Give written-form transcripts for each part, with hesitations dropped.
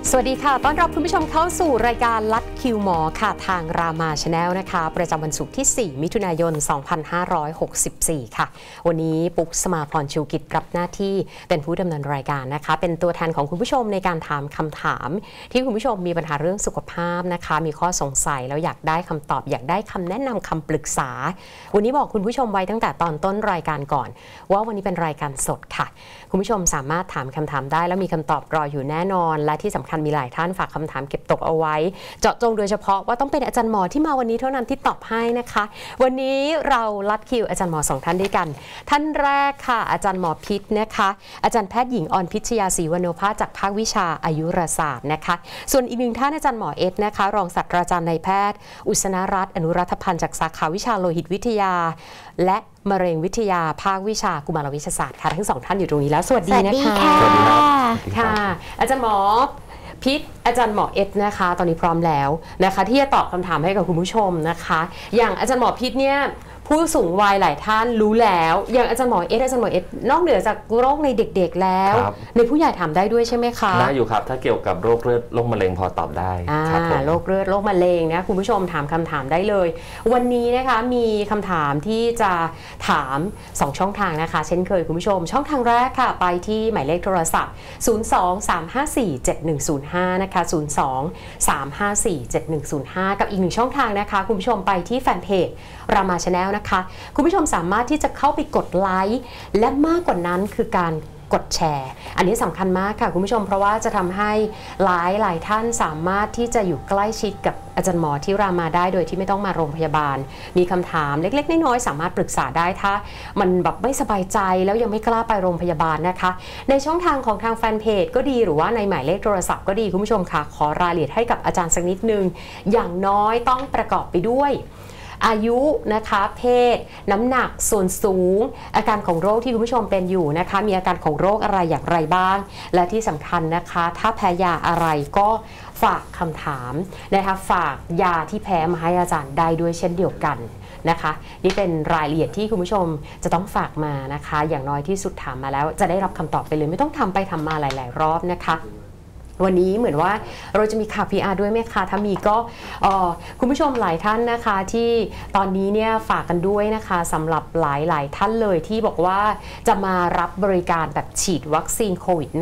สวัสดีค่ะต้อนรับคุณผู้ชมเข้าสู่รายการลัดคิวหมอค่ะทางรามาชาแนลนะคะประจำวันศุกร์ที่ 4 มิถุนายน 2564 ค่ะวันนี้ปุ๊กสมาพรชูกิจรับหน้าที่เป็นผู้ดำเนินรายการนะคะเป็นตัวแทนของคุณผู้ชมในการถามคำถามที่คุณผู้ชมมีปัญหาเรื่องสุขภาพนะคะมีข้อสงสัยแล้วอยากได้คำตอบอยากได้คำแนะนำคำปรึกษาวันนี้บอกคุณผู้ชมไว้ตั้งแต่ตอนต้นรายการก่อนว่าวันนี้เป็นรายการสดค่ะคุณผู้ชมสามารถถามคำถามได้แล้วมีคำตอบรออยู่แน่นอนและที่สำคัญมีหลายท่านฝากคำถามเก็บตกเอาไว้เจาะจงโดยเฉพาะว่าต้องเป็นอาจารย์หมอที่มาวันนี้เท่านั้นที่ตอบให้นะคะวันนี้เราลัดคิวอาจารย์หมอ2ท่านด้วยกันท่านแรกค่ะอาจารย์หมอพิษนะคะอาจารย์แพทย์หญิงอรพิชยาศรีวโนภาสจากภาควิชาอายุรศาสตร์นะคะส่วนอีกหนึ่งท่านอาจารย์หมอเอสนะคะรองศาสตราจารย์นายแพทย์อุษณรัตน์อนุรัฐพันธ์จากสาขาวิชาโลหิตวิทยาและมะเร็งวิทยาภาควิชากุมารวิทยาศาสตร์ค่ะทั้งสองท่านอยู่ตรงนี้แล้วสวัสดีนะคะสวัสดีครับค่ะอาจารย์หมอพิษอาจารย์หมอเอสนะคะตอนนี้พร้อมแล้วนะคะที่จะตอบคำถามให้กับคุณผู้ชมนะคะอย่างอาจารย์หมอพิษเนี่ยผู้สูงวัยหลายท่านรู้แล้วอย่างอาจารย์หมอเอสนอกเหนือจากโรคในเด็กๆแล้วในผู้ใหญ่ถามได้ด้วยใช่ไหมคะได้อยู่ครับถ้าเกี่ยวกับโรคเลือดโรคมะเร็งพอตอบได้ครับโรคเลือดโรคมะเร็งนะคุณผู้ชมถามคำถามได้เลยวันนี้นะคะมีคำถามที่จะถาม2ช่องทางนะคะเช่นเคยคุณผู้ชมช่องทางแรกค่ะไปที่หมายเลขโทรศัพท์023547105นะคะ023547105กับอีกหนึ่งช่องทางนะคะคุณผู้ชมไปที่แฟนเพจรามาชาแนลนะคะคุณผู้ชมสามารถที่จะเข้าไปกดไลค์และมากกว่านั้นคือการกดแชร์อันนี้สำคัญมากค่ะคุณผู้ชมเพราะว่าจะทำให้หลายท่านสามารถที่จะอยู่ใกล้ชิดกับอาจารย์หมอที่รามาได้โดยที่ไม่ต้องมาโรงพยาบาลมีคำถามเล็กๆน้อยๆสามารถปรึกษาได้ถ้ามันแบบไม่สบายใจแล้วยังไม่กล้าไปโรงพยาบาลนะคะในช่องทางของทางแฟนเพจก็ดีหรือว่าในหมายเลขโทรศัพท์ก็ดีคุณผู้ชมค่ะขอรายละเอียดให้กับอาจารย์สักนิดนึงอย่างน้อยต้องประกอบไปด้วยอายุนะคะเพศน้ำหนักส่วนสูงอาการของโรคที่คุณผู้ชมเป็นอยู่นะคะมีอาการของโรคอะไรอย่างไรบ้างและที่สำคัญนะคะถ้าแพ้ยาอะไรก็ฝากคำถามนะคะฝากยาที่แพ้มาให้อาจารย์ได้ด้วยเช่นเดียวกันนะคะนี่เป็นรายละเอียดที่คุณผู้ชมจะต้องฝากมานะคะอย่างน้อยที่สุดถามมาแล้วจะได้รับคำตอบไปเลยไม่ต้องทำไปทำมาหลายๆรอบนะคะวันนี้เหมือนว่าเราจะมีข่าว PR ด้วยไหมคะถ้ามีก็คุณผู้ชมหลายท่านนะคะที่ตอนนี้เนี่ยฝากกันด้วยนะคะสำหรับหลายท่านเลยที่บอกว่าจะมารับบริการแบบฉีดวัคซีนโควิด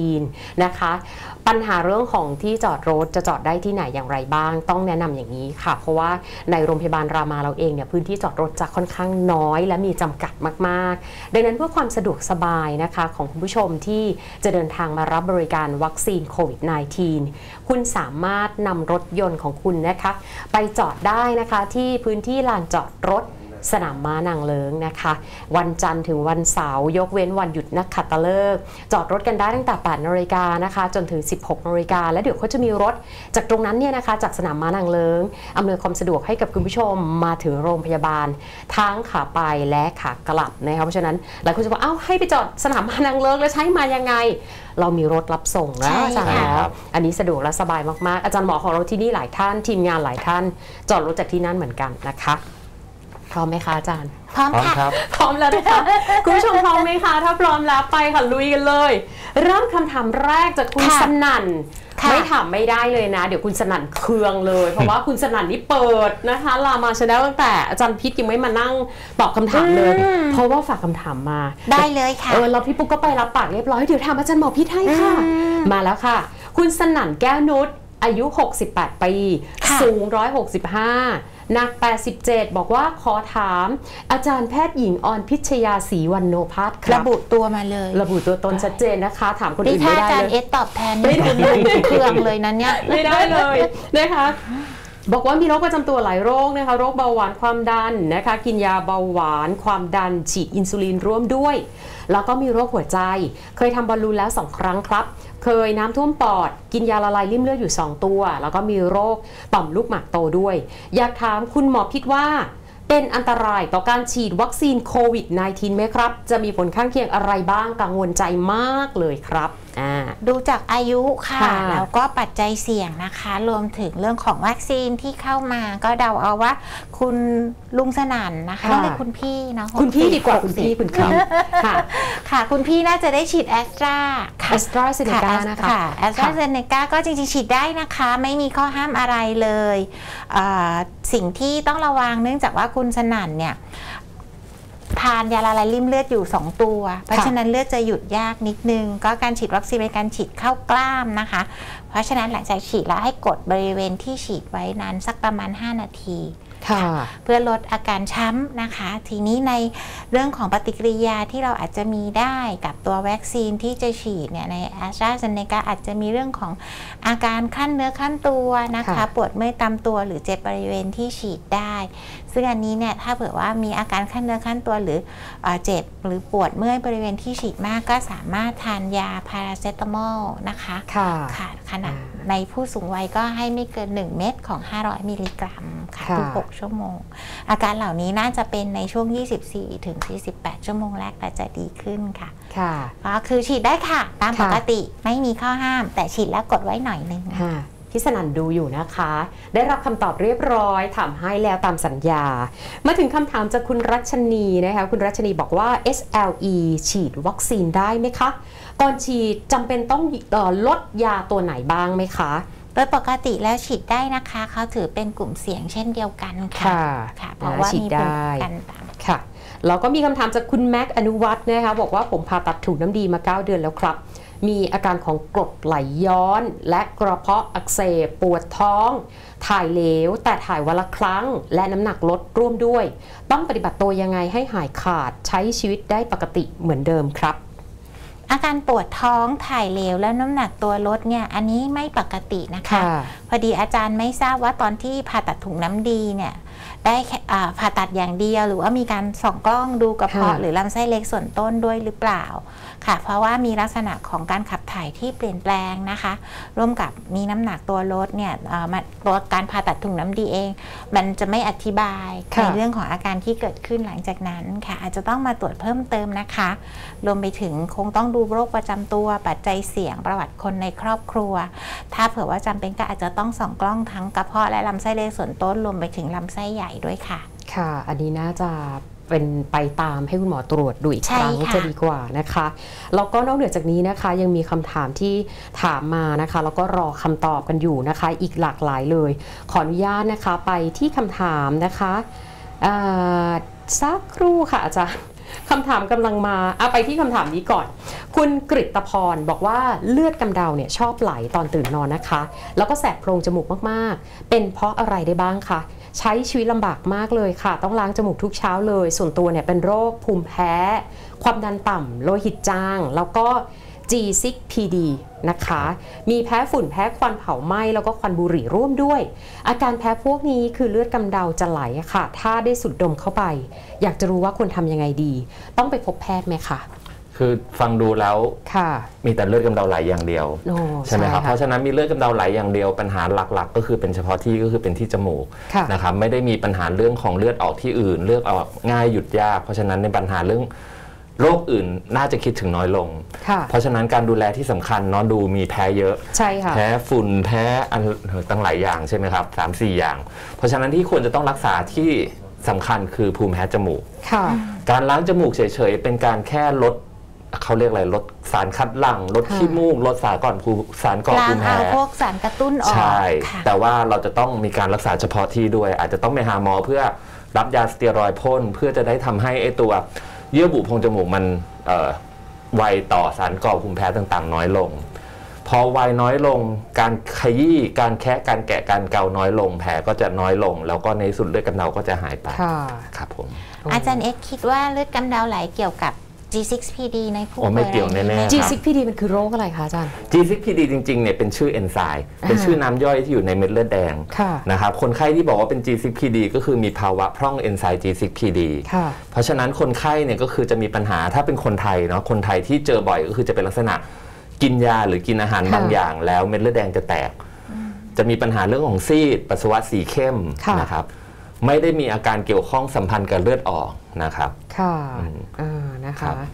-19 นะคะปัญหาเรื่องของที่จอดรถจะจอดได้ที่ไหนอย่างไรบ้างต้องแนะนำอย่างนี้ค่ะเพราะว่าในโรงพยาบาลรามาเราเองเนี่ยพื้นที่จอดรถจะค่อนข้างน้อยและมีจำกัดมากๆดังนั้นเพื่อความสะดวกสบายนะคะของคุณผู้ชมที่จะเดินทางมารับบริการวัคซีนโควิด -19 คุณสามารถนำรถยนต์ของคุณนะคะไปจอดได้นะคะที่พื้นที่ลานจอดรถสนามม้านางเลิ้งนะคะวันจันทร์ถึงวันเสาร์ยกเว้นวันหยุดนักขัตฤกษ์จอดรถกันได้ตั้งแต่ 8 นาฬิกานะคะจนถึง 16 นาฬิกาแล้วเดี๋ยวเขาจะมีรถจากตรงนั้นเนี่ยนะคะจากสนามม้านางเลิ้งอำนวยความสะดวกให้กับคุณผู้ชมมาถึงโรงพยาบาลทั้งขาไปและขากลับนะคะเพราะฉะนั้นหลายคนจะบอกให้ไปจอดสนามม้านางเลิ้งแล้วใช้มายังไงเรามีรถรับส่งนะอาจารย์อันนี้สะดวกและสบายมากๆอาจารย์หมอของเราที่นี่หลายท่านทีมงานหลายท่านจอดรถจากที่นั่นเหมือนกันนะคะพร้อมไหมคะอาจารย์พร้อมค่ะพร้อมแล้วนะคะคุณผู้ชมพร้อมไหมคะถ้าพร้อมแล้วไปค่ะลุยกันเลยเริ่มคำถามแรกจากคุณสนั่นไม่ถามไม่ได้เลยนะเดี๋ยวคุณสนั่นเคืองเลยเพราะว่าคุณสนั่นนี่เปิดนะคะรามาชาแนลตั้งแต่อาจารย์พิษยังไม่มานั่งตอบคำถามเลยเพราะว่าฝากคำถามมาได้เลยค่ะเราพี่ปุ๊กก็ไปรับปากเรียบร้อยเดี๋ยวถามอาจารย์หมอพิษให้ค่ะมาแล้วค่ะคุณสนั่นแก้วนุชอายุ68 ปีสูง165หนัก87บอกว่าขอถามอาจารย์แพทย์หญิงอรพิชยาศรีวรรณโภาสครับระบุตัวมาเลยระบุตัวตนชัดเจนนะคะถามคนอื่นไม่ได้เลยถ้าอาจารย์เอสตอบแทนไม่คุณเครื่องเลยนั้นเนี่ยไม่ได้เลยนะคะบอกว่ามีโรคประจำตัวหลายโรคนะคะโรคเบาหวานความดันนะคะกินยาเบาหวานความดันฉีดอินซูลินร่วมด้วยแล้วก็มีโรคหัวใจเคยทำบอลลูนแล้ว2 ครั้งครับเคยน้ำท่วมปอดกินยาละลายริ่มเลือดอยู่2 ตัวแล้วก็มีโรคต่อมลูกหมากโตด้วยอยากถามคุณหมอพิษว่าเป็นอันตรายต่อการฉีดวัคซีนโควิด -19 ไหมครับจะมีผลข้างเคียงอะไรบ้างกังวลใจมากเลยครับดูจากอายุค่ะค่ะแล้วก็ปัจจัยเสี่ยงนะคะรวมถึงเรื่องของวัคซีนที่เข้ามาก็เดาเอาว่าคุณลุงสนั่นนะคะต้องเรียกคุณพี่เนาะคุณพี่ดีกว่าคุณพี่ค่ะค่ะคุณพี่น่าจะได้ฉีดแอสตราค่ะแอสตราเซเนกานะคะแอสตราเซเนกาก็จริงๆฉีดได้นะคะไม่มีข้อห้ามอะไรเลยสิ่งที่ต้องระวังเนื่องจากว่าคุณสนั่นเนี่ยทานยาละลายริ่มเลือดอยู่2ตัวเพราะฉะนั้นเลือดจะหยุดยากนิดนึงก็การฉีดวัคซีนเป็นการฉีดเข้ากล้ามนะคะเพราะฉะนั้นหลังจากฉีดแล้วให้กดบริเวณที่ฉีดไว้นานสักประมาณ5นาทีเพื่อลดอาการช้ำนะคะทีนี้ในเรื่องของปฏิกิริยาที่เราอาจจะมีได้กับตัววัคซีนที่จะฉีดเนี่ยใน AstraZeneca อาจจะมีเรื่องของอาการขั้นเนื้อขั้นตัวนะคะปวดเมื่อยตามตัวหรือเจ็บบริเวณที่ฉีดได้ซึ่งอันนี้เนี่ยถ้าเผื่อว่ามีอาการขั้นเนื้อขั้นตัวหรือเจ็บหรือปวดเมื่อยบริเวณที่ฉีดมากก็สามารถทานยาพาราเซตามอลนะคะค่ะขนาดในผู้สูงวัยก็ให้ไม่เกิน1เม็ดของ500มิลลิกรัมค่ะทุก6ชั่วโมงอาการเหล่านี้น่าจะเป็นในช่วง24ถึง48ชั่วโมงแรกแต่จะดีขึ้นค่ะก็คือฉีดได้ค่ะตามปกติไม่มีข้อห้ามแต่ฉีดแล้วกดไว้หน่อยนึงพี่สนั่นดูอยู่นะคะได้รับคำตอบเรียบร้อยถามให้แล้วตามสัญญามาถึงคำถามจากคุณรัชนีนะคะคุณรัชนีบอกว่า SLE ฉีดวัคซีนได้ไหมคะก่อนฉีดจำเป็นต้องลดยาตัวไหนบ้างไหมคะโดยปกติแล้วฉีดได้นะคะเขาถือเป็นกลุ่มเสี่ยงเช่นเดียวกันค่ะเพราะว่ามีภูมิกันต่ำค่ะแล้วก็มีคำถามจากคุณแม็กอนุวัฒน์นะคะบอกว่าผมผ่าตัดถุงน้ำดีมา9 เดือนแล้วครับมีอาการของกรดไหลย้อนและกระเพาะอักเสบปวดท้องถ่ายเหลวแต่ถ่ายวันละครั้งและน้ำหนักลดร่วมด้วยต้องปฏิบัติตัวยังไงให้หายขาดใช้ชีวิตได้ปกติเหมือนเดิมครับอาการปวดท้องถ่ายเหลวแล้วน้ำหนักตัวลดเนี่ยอันนี้ไม่ปกตินะคะพอดีอาจารย์ไม่ทราบว่าตอนที่ผ่าตัดถุงน้ำดีเนี่ยได้ผ่าตัดอย่างเดียวหรือว่ามีการส่องกล้องดูกระเพาะหรือลำไส้เล็กส่วนต้นด้วยหรือเปล่าค่ะเพราะว่ามีลักษณะของการขับถ่ายที่เปลี่ยนแปลงนะคะร่วมกับมีน้ำหนักตัวลดเนี่ยตัวการผ่าตัดถุงน้ำดีเองมันจะไม่อธิบายในเรื่องของอาการที่เกิดขึ้นหลังจากนั้นค่ะอาจจะต้องมาตรวจเพิ่มเติมนะคะรวมไปถึงคงต้องดูโรคประจำตัวปัจจัยเสี่ยงประวัติคนในครอบครัวถ้าเผื่อว่าจำเป็นก็อาจจะต้องส่องกล้องทั้งกระเพาะและลำไส้เล็กส่วนต้นรวมไปถึงลำไส้ใหญ่ด้วยค่ะค่ะอันนี้น่าจะเป็นไปตามให้คุณหมอตรวจดูอีกครั้งจะดีกว่านะคะแล้วก็นอกเหนือจากนี้นะคะยังมีคำถามที่ถามมานะคะแล้วก็รอคำตอบกันอยู่นะคะอีกหลากหลายเลยขออนุญาตนะคะไปที่คำถามนะคะสักครู่ค่ะอาจารย์คำถามกำลังมาไปที่คำถามนี้ก่อนคุณกฤตพรบอกว่าเลือดกำเดาเนี่ยชอบไหลตอนตื่นนอนนะคะแล้วก็แสบโพรงจมูกมากๆเป็นเพราะอะไรได้บ้างคะใช้ชีวิตลำบากมากเลยค่ะต้องล้างจมูกทุกเช้าเลยส่วนตัวเนี่ยเป็นโรคภูมิแพ้ความดันต่ำโลหิตจางแล้วก็ G6PD นะคะมีแพ้ฝุ่นแพ้ควันเผาไหม้แล้วก็ควันบุหรี่ร่วมด้วยอาการแพ้พวกนี้คือเลือดกำเดาจะไหลค่ะถ้าได้สูดดมเข้าไปอยากจะรู้ว่าควรทำยังไงดีต้องไปพบแพทย์ไหมคะคือฟังดูแล้วมีแต่เลือดกำเดาไหลอย่างเดียวใช่ไหมครับเพราะฉะนั้นมีเลือดกำเดาไหลอย่างเดียวปัญหาหลักๆก็คือเป็นเฉพาะที่ก็คือเป็นที่จมูกนะครับไม่ได้มีปัญหาเรื่องของเลือดออกที่อื่นเลือดออกง่ายหยุดยากเพราะฉะนั้นในปัญหาเรื่องโรคอื่นน่าจะคิดถึงน้อยลงเพราะฉะนั้นการดูแลที่สำคัญเนาะดูมีแพ้เยอะใช่ค่ะแพ้ฝุ่นแพ้อันตั้งหลายอย่างใช่ไหมครับ 3-4 อย่างเพราะฉะนั้นที่ควรจะต้องรักษาที่สำคัญคือภูมิแพ้จมูกการล้างจมูกเฉยๆเป็นการแค่ลดเขาเรียกอะไรลดสารคัดหลั่งลดขี้มูกลดสารก่อภูมิแพ้พวกสารกระตุ้นออกใช่แต่ว่าเราจะต้องมีการรักษาเฉพาะที่ด้วยอาจจะต้องไปหาหมอเพื่อรับยาสเตียรอยด์พ่นเพื่อจะได้ทำให้ไอตัวเยื่อบุโพรงจมูกมันไวต่อสารก่อภูมิแพ้ต่างๆน้อยลงพอไวน้อยลงการขยี้การแคะการแกะการเกาน้อยลงแผลก็จะน้อยลงแล้วก็ในสุดเลือดกำเดาก็จะหายไปครับผมอาจารย์เอ็กคิดว่าเลือดกำเดาไหลเกี่ยวกับ G6PD ในผู้ป่วยไม่เกี่ยวแน่ๆ G6PD มันคือโรคอะไรคะอาจารย์ G6PD จริงๆเนี่ยเป็นชื่อเอนไซม์เป็นชื่อน้ำย่อยที่อยู่ในเม็ดเลือดแดงนะครับคนไข้ที่บอกว่าเป็น G6PD ก็คือมีภาวะพร่องเอนไซม์ G6PD เพราะฉะนั้นคนไข้เนี่ยก็คือจะมีปัญหาถ้าเป็นคนไทยเนาะคนไทยที่เจอบ่อยก็คือจะเป็นลักษณะกินยาหรือกินอาหารบางอย่างแล้วเม็ดเลือดแดงจะแตกจะมีปัญหาเรื่องของซีดปัสสาวะสีเข้มนะครับไม่ได้มีอาการเกี่ยวข้องสัมพันธ์กับเลือดออกนะครับค่ะนะคะท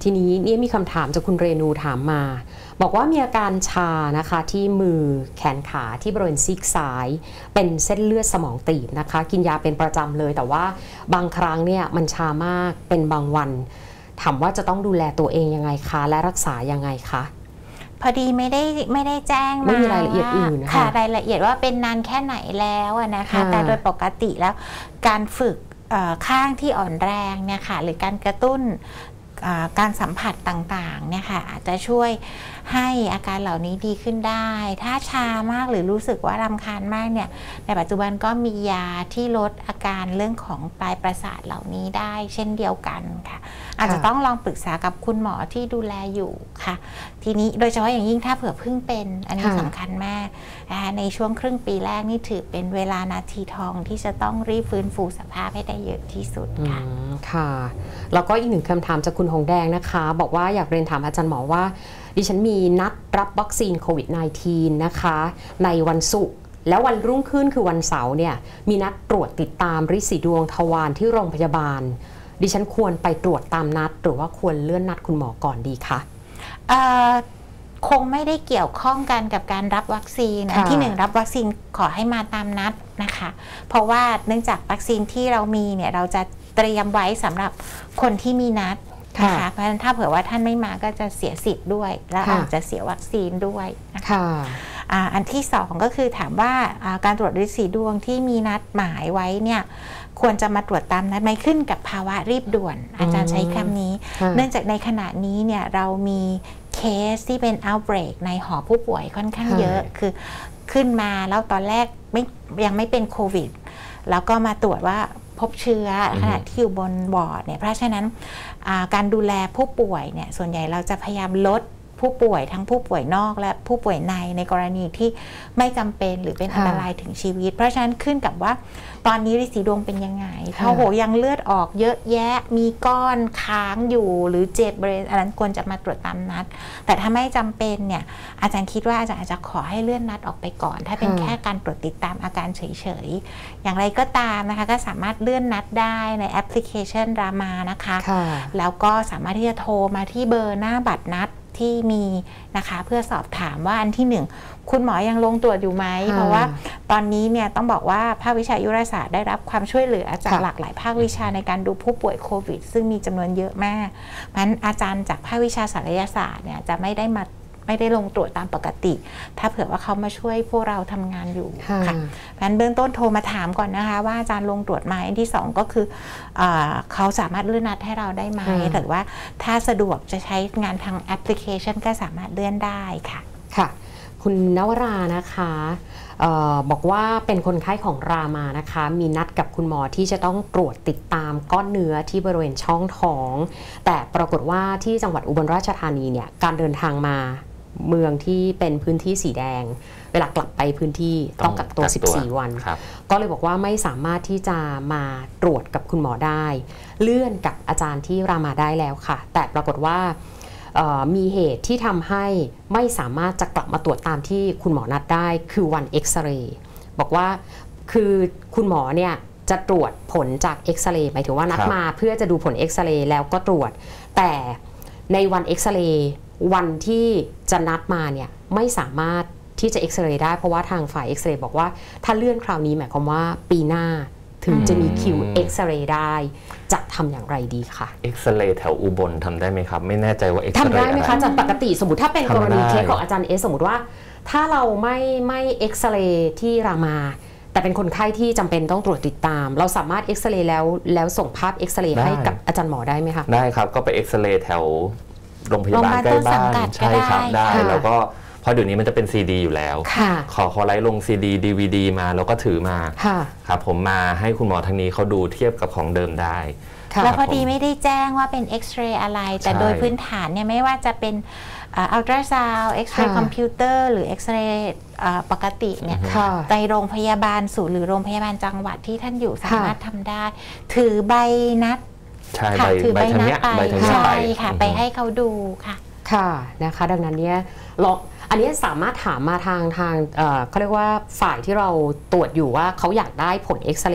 ทีนี้นี่มีคำถามจากคุณเรนูถามมาบอกว่ามีอาการชานะคะที่มือแขนขาที่บริเวณซีกซ้ายเป็นเส้นเลือดสมองตีบนะคะกินยาเป็นประจำเลยแต่ว่าบางครั้งเนี่ยมันชามากเป็นบางวันถามว่าจะต้องดูแลตัวเองยังไงคะและรักษายังไงคะพอดีไม่ได้แจ้งมาไม่มีรายละเอียดอื่นค่ะรายละเอียดว่าเป็นนานแค่ไหนแล้วนะคะแต่โดยปกติแล้วการฝึกข้างที่อ่อนแรงเนี่ยค่ะหรือการกระตุ้นการสัมผัสต่างๆเนี่ยค่ะอาจจะช่วยให้อาการเหล่านี้ดีขึ้นได้ถ้าชามากหรือรู้สึกว่ารำคาญมากเนี่ยในปัจจุบันก็มียาที่ลดอาการเรื่องของปลายประสาทเหล่านี้ได้เช่นเดียวกันค่ะอาจจะต้องลองปรึกษากับคุณหมอที่ดูแลอยู่ค่ะทีนี้โดยเฉพาะอย่างยิ่งถ้าเผื่อเพิ่งเป็นอันนี้สำคัญมากในช่วงครึ่งปีแรกนี่ถือเป็นเวลานาทีทองที่จะต้องรีบฟื้นฟูสภาพให้ได้เยอะที่สุดค่ะค่ะแล้วก็อีกหนึ่งคำถามจากคุณหงแดงนะคะบอกว่าอยากเรียนถามอาจารย์หมอว่าดิฉันมีนัดรับวัคซีนโควิด -19 นะคะในวันศุกร์แล้ววันรุ่งขึ้นคือวันเสาร์เนี่ยมีนัดตรวจติดตามฤทธิ์สีดวงทวารที่โรงพยาบาลดิฉันควรไปตรวจตามนัดหรือว่าควรเลื่อนนัดคุณหมอก่อนดีคะคงไม่ได้เกี่ยวข้องกันกับการรับวัคซีนที่1รับวัคซีนขอให้มาตามนัดนะคะเพราะว่าเนื่องจากวัคซีนที่เรามีเนี่ยเราจะเตรียมไว้สำหรับคนที่มีนัดนะคะเพราะฉะนั้นถ้าเผื่อว่าท่านไม่มาก็จะเสียสิทธิ์ด้วยและอาจจะเสียวัคซีนด้วยนะคะอันที่2ก็คือถามว่าการตรวจฤทธิ์สีดวงที่มีนัดหมายไว้เนี่ยควรจะมาตรวจตามนัดไหมขึ้นกับภาวะรีบด่วนอาจารย์ใช้คำนี้เนื่องจากในขณะนี้เนี่ยเรามีเคสที่เป็น outbreak ในหอผู้ป่วยค่อนข้างเยอะคือขึ้นมาแล้วตอนแรกยังไม่เป็นโควิดแล้วก็มาตรวจว่าพบเชื้อขณะที่อยู่บนวอร์ดเนี่ยเพราะฉะนั้นการดูแลผู้ป่วยเนี่ยส่วนใหญ่เราจะพยายามลดผู้ป่วยทั้งผู้ป่วยนอกและผู้ป่วยในกรณีที่ไม่จำเป็นหรือเป็นอันตรายถึงชีวิตเพราะฉะนั้นขึ้นกับว่าตอนนี้ฤทธิ์สีดวงเป็นยังไงถ้าโหยังเลือดออกเยอะแยะมีก้อนค้างอยู่หรือเจ็บบริเวณอันนั้นควรจะมาตรวจตามนัดแต่ถ้าไม่จำเป็นเนี่ยอาจารย์คิดว่าอาจารย์อาจจะขอให้เลื่อนนัดออกไปก่อนถ้าเป็นแค่การตรวจติดตามอาการเฉยๆอย่างไรก็ตามนะคะก็สามารถเลื่อนนัดได้ในแอปพลิเคชันรามานะคะแล้วก็สามารถที่จะโทรมาที่เบอร์หน้าบัตรนัดที่มีนะคะเพื่อสอบถามว่าอันที่1คุณหมอยังลงตรวจอยู่ไหมเพราะว่าตอนนี้เนี่ยต้องบอกว่าภาควิชายุรศาสตร์ได้รับความช่วยเหลือจากหลากหลายภาควิชาในการดูผู้ป่วยโควิดซึ่งมีจำนวนเยอะมากเพราะฉะนั้นอาจารย์จากภาควิชาศัลยศาสตร์เนี่ยจะไม่ได้ลงตรวจตามปกติถ้าเผื่อว่าเขามาช่วยพวกเราทำงานอยู่ค่ะเพราะฉะนั้นเบื้องต้นโทรมาถามก่อนนะคะว่าอาจารย์ลงตรวจไหมอันที่2ก็คือเขาสามารถเลื่อนนัดให้เราได้ไหมหรือว่าถ้าสะดวกจะใช้งานทางแอปพลิเคชันก็สามารถเลื่อนได้ค่ะค่ะคุณนวรานะคะบอกว่าเป็นคนไข้ของรามานะคะมีนัดกับคุณหมอที่จะต้องตรวจติดตามก้อนเนื้อที่บริเวณช่องท้องแต่ปรากฏว่าที่จังหวัดอุบลราชธานีเนี่ยการเดินทางมาเมืองที่เป็นพื้นที่สีแดงเวลากลับไปพื้นที่ต้องกักตัว14 วันก็เลยบอกว่าไม่สามารถที่จะมาตรวจกับคุณหมอได้เลื่อนกับอาจารย์ที่รามาได้แล้วค่ะแต่ปรากฏว่ามีเหตุที่ทำให้ไม่สามารถจะกลับมาตรวจตามที่คุณหมอนัดได้คือวันเอ็กซเรย์บอกว่าคือคุณหมอเนี่ยจะตรวจผลจากเอ็กซเรย์หมายถึงว่านัดมาเพื่อจะดูผลเอ็กซเรย์แล้วก็ตรวจแต่ในวันเอ็กซเรย์วันที่จะนัดมาเนี่ยไม่สามารถที่จะเอ็กซเรย์ได้เพราะว่าทางฝ่ายเอ็กซเรย์บอกว่าถ้าเลื่อนคราวนี้หมายความว่าปีหน้าถึงจะมีคิวเอ็กซเรย์ได้จะทำอย่างไรดีคะเอ็กซเรย์แถวอุบลทำได้ไหมครับไม่แน่ใจว่าเอ็กซเรย์ทำได้ไหมคะจากปกติสมมติถ้าเป็นกรณีเคสของอาจารย์สมมติว่าถ้าเราไม่เอ็กซเรย์ที่รามาแต่เป็นคนไข้ที่จำเป็นต้องตรวจติดตามเราสามารถเอ็กซเรย์แล้วส่งภาพเอ็กซเรย์ให้กับอาจารย์หมอได้ไหมคะได้ครับก็ไปเอ็กซเรย์แถวโรงพยาบาลใกล้บ้านใช่ครับได้แล้วก็เพราะเดี๋ยวนี้มันจะเป็นซีดีอยู่แล้วขอไลฟ์ลงซีดีดีวีดีมาแล้วก็ถือมาครับผมมาให้คุณหมอทางนี้เขาดูเทียบกับของเดิมได้แล้วพอดีไม่ได้แจ้งว่าเป็นเอ็กซเรย์อะไรแต่โดยพื้นฐานเนี่ยไม่ว่าจะเป็นอัลตราซาวด์เอ็กซเรย์คอมพิวเตอร์หรือเอ็กซเรย์ปกติเนี่ยในโรงพยาบาลศูนย์หรือโรงพยาบาลจังหวัดที่ท่านอยู่สามารถทำได้ถือใบนัดค่ะถือใบนัดไปใช่ค่ะไปให้เขาดูค่ะค่ะนะคะดังนั้นเนี่ยอันนี้สามารถถามมาทางเขาเรียกว่าฝ่ายที่เราตรวจอยู่ว่าเขาอยากได้ผลเอ็กซเรย์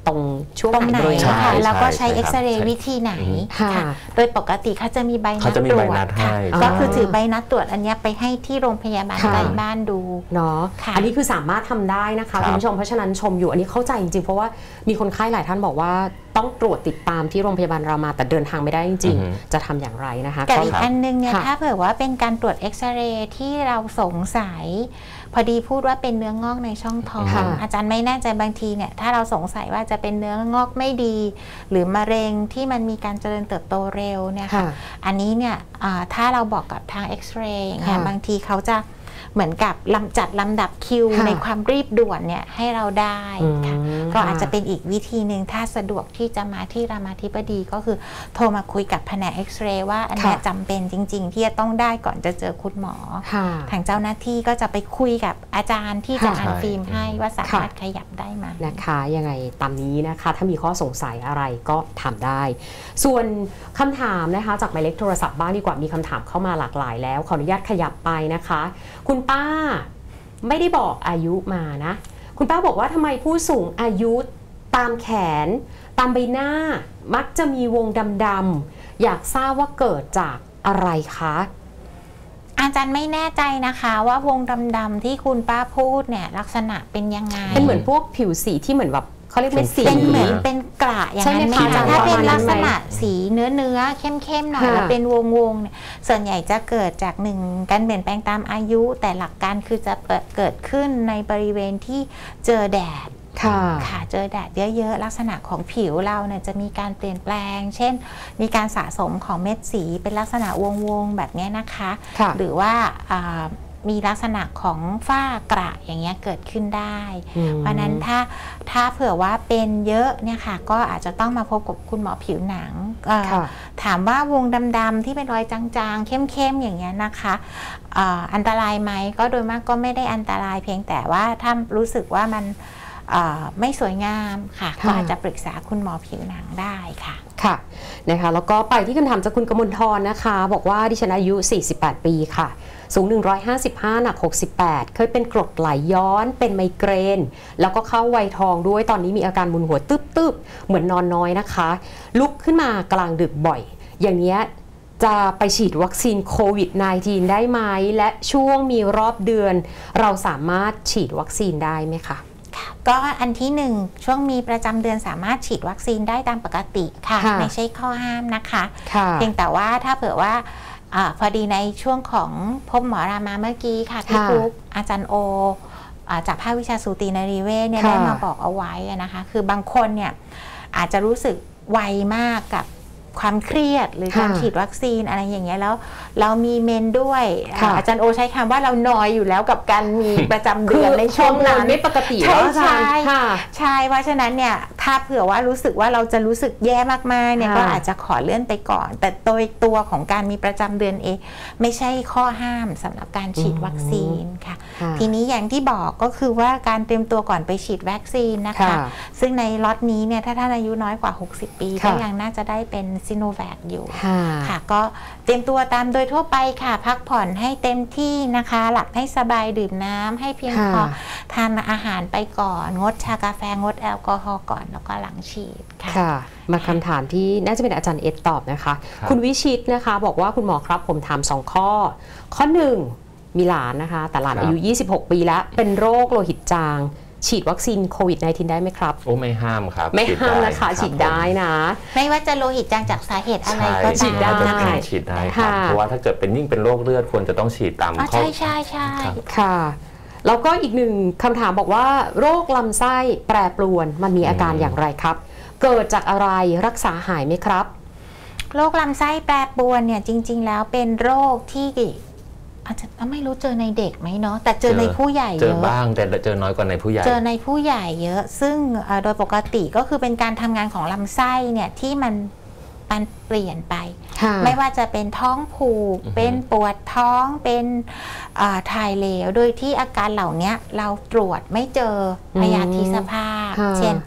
ตรงช่วงไหนแล้วก็ใช้เอ็กซเรย์วิธีไหนโดยปกติเขาจะมีใบนัดตรวจก็คือถือใบนัดตรวจอันนี้ไปให้ที่โรงพยาบาลใกล้บ้านดูเนาะอันนี้คือสามารถทำได้นะคะคุณผู้ชมเพราะฉะนั้นชมอยู่อันนี้เข้าใจจริงๆเพราะว่ามีคนไข้หลายท่านบอกว่าต้องตรวจติดตามที่โรงพยาบาลรามาแต่เดินทางไม่ได้จริงๆจะทำอย่างไรนะคะแต่อีกอันนึงเนี่ยถ้าเผื่อว่าเป็นการตรวจเอ็กซเรย์ที่เราสงสัยพอดีพูดว่าเป็นเนื้องอกในช่องท้องอาจารย์ไม่แน่ใจบางทีเนี่ยถ้าเราสงสัยว่าจะเป็นเนื้องอกไม่ดีหรือมะเร็งที่มันมีการเจริญเติบโตเร็วเนี่ยค่ะอันนี้เนี่ยถ้าเราบอกกับทางเอ็กซเรย์อย่างเงี้ยบางทีเขาจะเหมือนกับจัดลำดับคิวในความรีบด่วนเนี่ยให้เราได้ค่ะก็อาจจะเป็นอีกวิธีหนึ่งถ้าสะดวกที่จะมาที่รามาธิบดีก็คือโทรมาคุยกับแผนกเอ็กซเรย์ว่าอันนี้จำเป็นจริงๆที่จะต้องได้ก่อนจะเจอคุณหมอทางเจ้าหน้าที่ก็จะไปคุยกับอาจารย์ที่จะอ่านฟิล์มให้ว่าสามารถขยับได้ไหมนะคะยังไงตามนี้นะคะถ้ามีข้อสงสัยอะไรก็ถามได้ส่วนคำถามนะคะจากหมายเลขโทรศัพท์บ้างดีกว่ามีคำถามเข้ามาหลากหลายแล้วขออนุญาตขยับไปนะคะคุณป้าไม่ได้บอกอายุมานะคุณป้าบอกว่าทำไมผู้สูงอายุตามแขนตามใบหน้ามักจะมีวงดำๆอยากทราบว่าเกิดจากอะไรคะอาจารย์ไม่แน่ใจนะคะว่าวงดำๆที่คุณป้าพูดเนี่ยลักษณะเป็นยังไงเป็นเหมือนพวกผิวสีที่เหมือนแบบเขาเรียกเป็นสีเป็นเหมือนเป็นกระอย่างนั้นไหมคะถ้าเป็นลักษณะสีเนื้อเข้มๆหน่อยแล้วเป็นวงเนี่ยส่วนใหญ่จะเกิดจากหนึ่งการเปลี่ยนแปลงตามอายุแต่หลักการคือจะเกิดขึ้นในบริเวณที่เจอแดดค่ะเจอแดดเยอะๆลักษณะของผิวเราเนี่ยจะมีการเปลี่ยนแปลงเช่นมีการสะสมของเม็ดสีเป็นลักษณะวงแบบนี้นะคะหรือว่ามีลักษณะของฝ้ากระอย่างเงี้ยเกิดขึ้นได้เพราะนั้นถ้าเผื่อว่าเป็นเยอะเนี่ยค่ะก็อาจจะต้องมาพบกับคุณหมอผิวหนังถามว่าวงดำๆที่เป็นรอยจางๆเข้มๆอย่างเงี้ยนะคะอันตรายไหมก็โดยมากก็ไม่ได้อันตรายเพียงแต่ว่าถ้ารู้สึกว่ามันไม่สวยงามค่ะก็อาจจะปรึกษาคุณหมอผิวหนังได้ค่ะค่ะนะคะแล้วก็ไปที่คำถามจากคุณกมลธรนะคะบอกว่าดิฉันอายุ48ปีค่ะสูง155หนัก68เคยเป็นกรดไหลย้อนเป็นไมเกรนแล้วก็เข้าวัยทองด้วยตอนนี้มีอาการมึนหัวตึบๆเหมือนนอนน้อยนะคะลุกขึ้นมากลางดึกบ่อยอย่างนี้จะไปฉีดวัคซีนโควิด -19 ได้ไหมและช่วงมีรอบเดือนเราสามารถฉีดวัคซีนได้ไหมคะก็อันที่หนึ่งช่วงมีประจำเดือนสามารถฉีดวัคซีนได้ตามปกติค่ะไม่ใช่ข้อห้ามนะคะเพียงแต่ว่าถ้าเผื่อว่าพอดีในช่วงของพบหมอรามาเมื่อกี้ค่ะพี่ปุ๊กอาจารย์โอจากภาควิชาสูตินรีเวชเนี่ยได้มาบอกเอาไว้นะคะคือบางคนเนี่ยอาจจะรู้สึกไวมากกับความเครียดหรือการฉีดวัคซีนอะไรอย่างเงี้ยแล้วเรามีเมนด้วยอาจารย์โอใช้คำว่าเรานอยอยู่แล้วกับการมีประจำเดือนในช่วงนั้นไม่ปกติใช่เพราะฉะนั้นเนี่ยถ้าเผื่อว่ารู้สึกว่าเราจะรู้สึกแย่มากๆเนี่ยก็อาจจะขอเลื่อนไปก่อนแต่โดยตัวของการมีประจำเดือนเองไม่ใช่ข้อห้ามสำหรับการฉีดวัคซีนค่ะทีนี้อย่างที่บอกก็คือว่าการเตรียมตัวก่อนไปฉีดวัคซีนนะคะซึ่งในล็อตนี้เนี่ยถ้าท่านอายุน้อยกว่า60ปีก็ยังน่าจะได้เป็นซิโนแวคอยู่ค่ะก็เตรียมตัวตามโดยทั่วไปค่ะพักผ่อนให้เต็มที่นะคะหลับให้สบายดื่มน้ำให้เพียงพอทานอาหารไปก่อนงดชากาแฟงดแอลกอฮอล์ก่อนแล้วก็หลังฉีดค่ะมาคำถามที่น่าจะเป็นอาจารย์เอสตอบนะคะคุณวิชิตนะคะบอกว่าคุณหมอครับผมถาม2ข้อ1มีหลานนะคะแต่หลานอายุ26ปีแล้วเป็นโรคโลหิตจางฉีดวัคซีนโควิด -19 ได้ไหมครับโอ้ไม่ห้ามครับไม่ห้ามนะคะฉีดได้นะไม่ว่าจะโลหิตจางจากสาเหตุอะไรก็ฉีดได้ฉีดได้ครับเพราะว่าถ้าเกิดเป็นยิ่งเป็นโรคเลือดควรจะต้องฉีดตามข้อใช่ค่ะแล้วก็อีกหนึ่งคำถามบอกว่าโรคลำไส้แปรปรวนมันมีอาการอย่างไรครับเกิดจากอะไรรักษาหายไหมครับโรคลำไส้แปรปรวนเนี่ยจริงๆแล้วเป็นโรคที่อาจจะไม่รู้เจอในเด็กไหมเนาะแต่เจอในผู้ใหญ่เยอะเจอบ้างแต่เจอน้อยกว่าในผู้ใหญ่เจอในผู้ใหญ่เยอะซึ่งโดยปกติก็คือเป็นการทำงานของลำไส้เนี่ยที่มันเปลี่ยนไปไม่ว่าจะเป็นท้องผูกเป็นปวดท้องเป็นถ่ายเหลวโดยที่อาการเหล่านี้เราตรวจไม่เจอพยาธิสภาพเช่น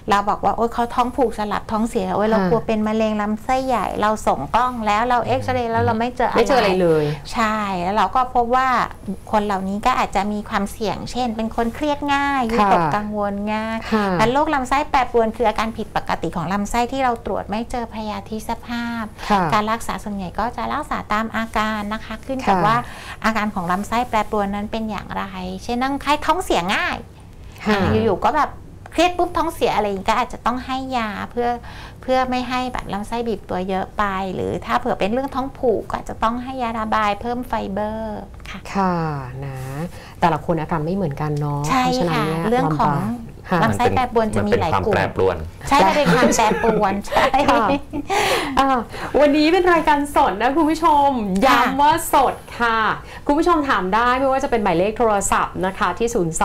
เราบอกว่าโอ๊ยเขาท้องผูกสลับท้องเสียโอ๊ยเรากลัวเป็นมะเร็งลำไส้ใหญ่เราส่งกล้องแล้วเราเอ็กซเรย์แล้วเราไม่เจออะไรเลยใช่แล้วเราก็พบว่าคนเหล่านี้ก็อาจจะมีความเสี่ยงเช่นเป็นคนเครียดง่ายวิตกกังวลง่ายและโรคลำไส้แปรปรวนคืออาการผิดปกติของลำไส้ที่เราตรวจไม่เจอพยาธิสภาพการรักษาส่วนใหญ่ก็จะรักษาตามอาการนะคะขึ้นกับว่าอาการของลำไส้แปรปรวนนั้นเป็นอย่างไรเช่นนั่งไข้ท้องเสียง่ายอยู่ๆก็แบบเครียดปุ๊บท้องเสียอะไรก็อาจจะต้องให้ยาเพื่อไม่ให้แบบลำไส้บีบตัวเยอะไปหรือถ้าเผื่อเป็นเรื่องท้องผูกก็อาจจะต้องให้ยาระบายเพิ่มไฟเบอร์ค่ะนะแต่ละคนอาการไม่เหมือนกันเนาะใช่ค่ะเรื่องของลำไส้แปรปรวนจะมีหลายกลุ่มใช่เป็นความแปรปรวนใช่ค่ะวันนี้เป็นรายการสดนะคุณผู้ชมย้ำว่าสดค่ะคุณผู้ชมถามได้ไม่ว่าจะเป็นหมายเลขโทรศัพท์นะคะที่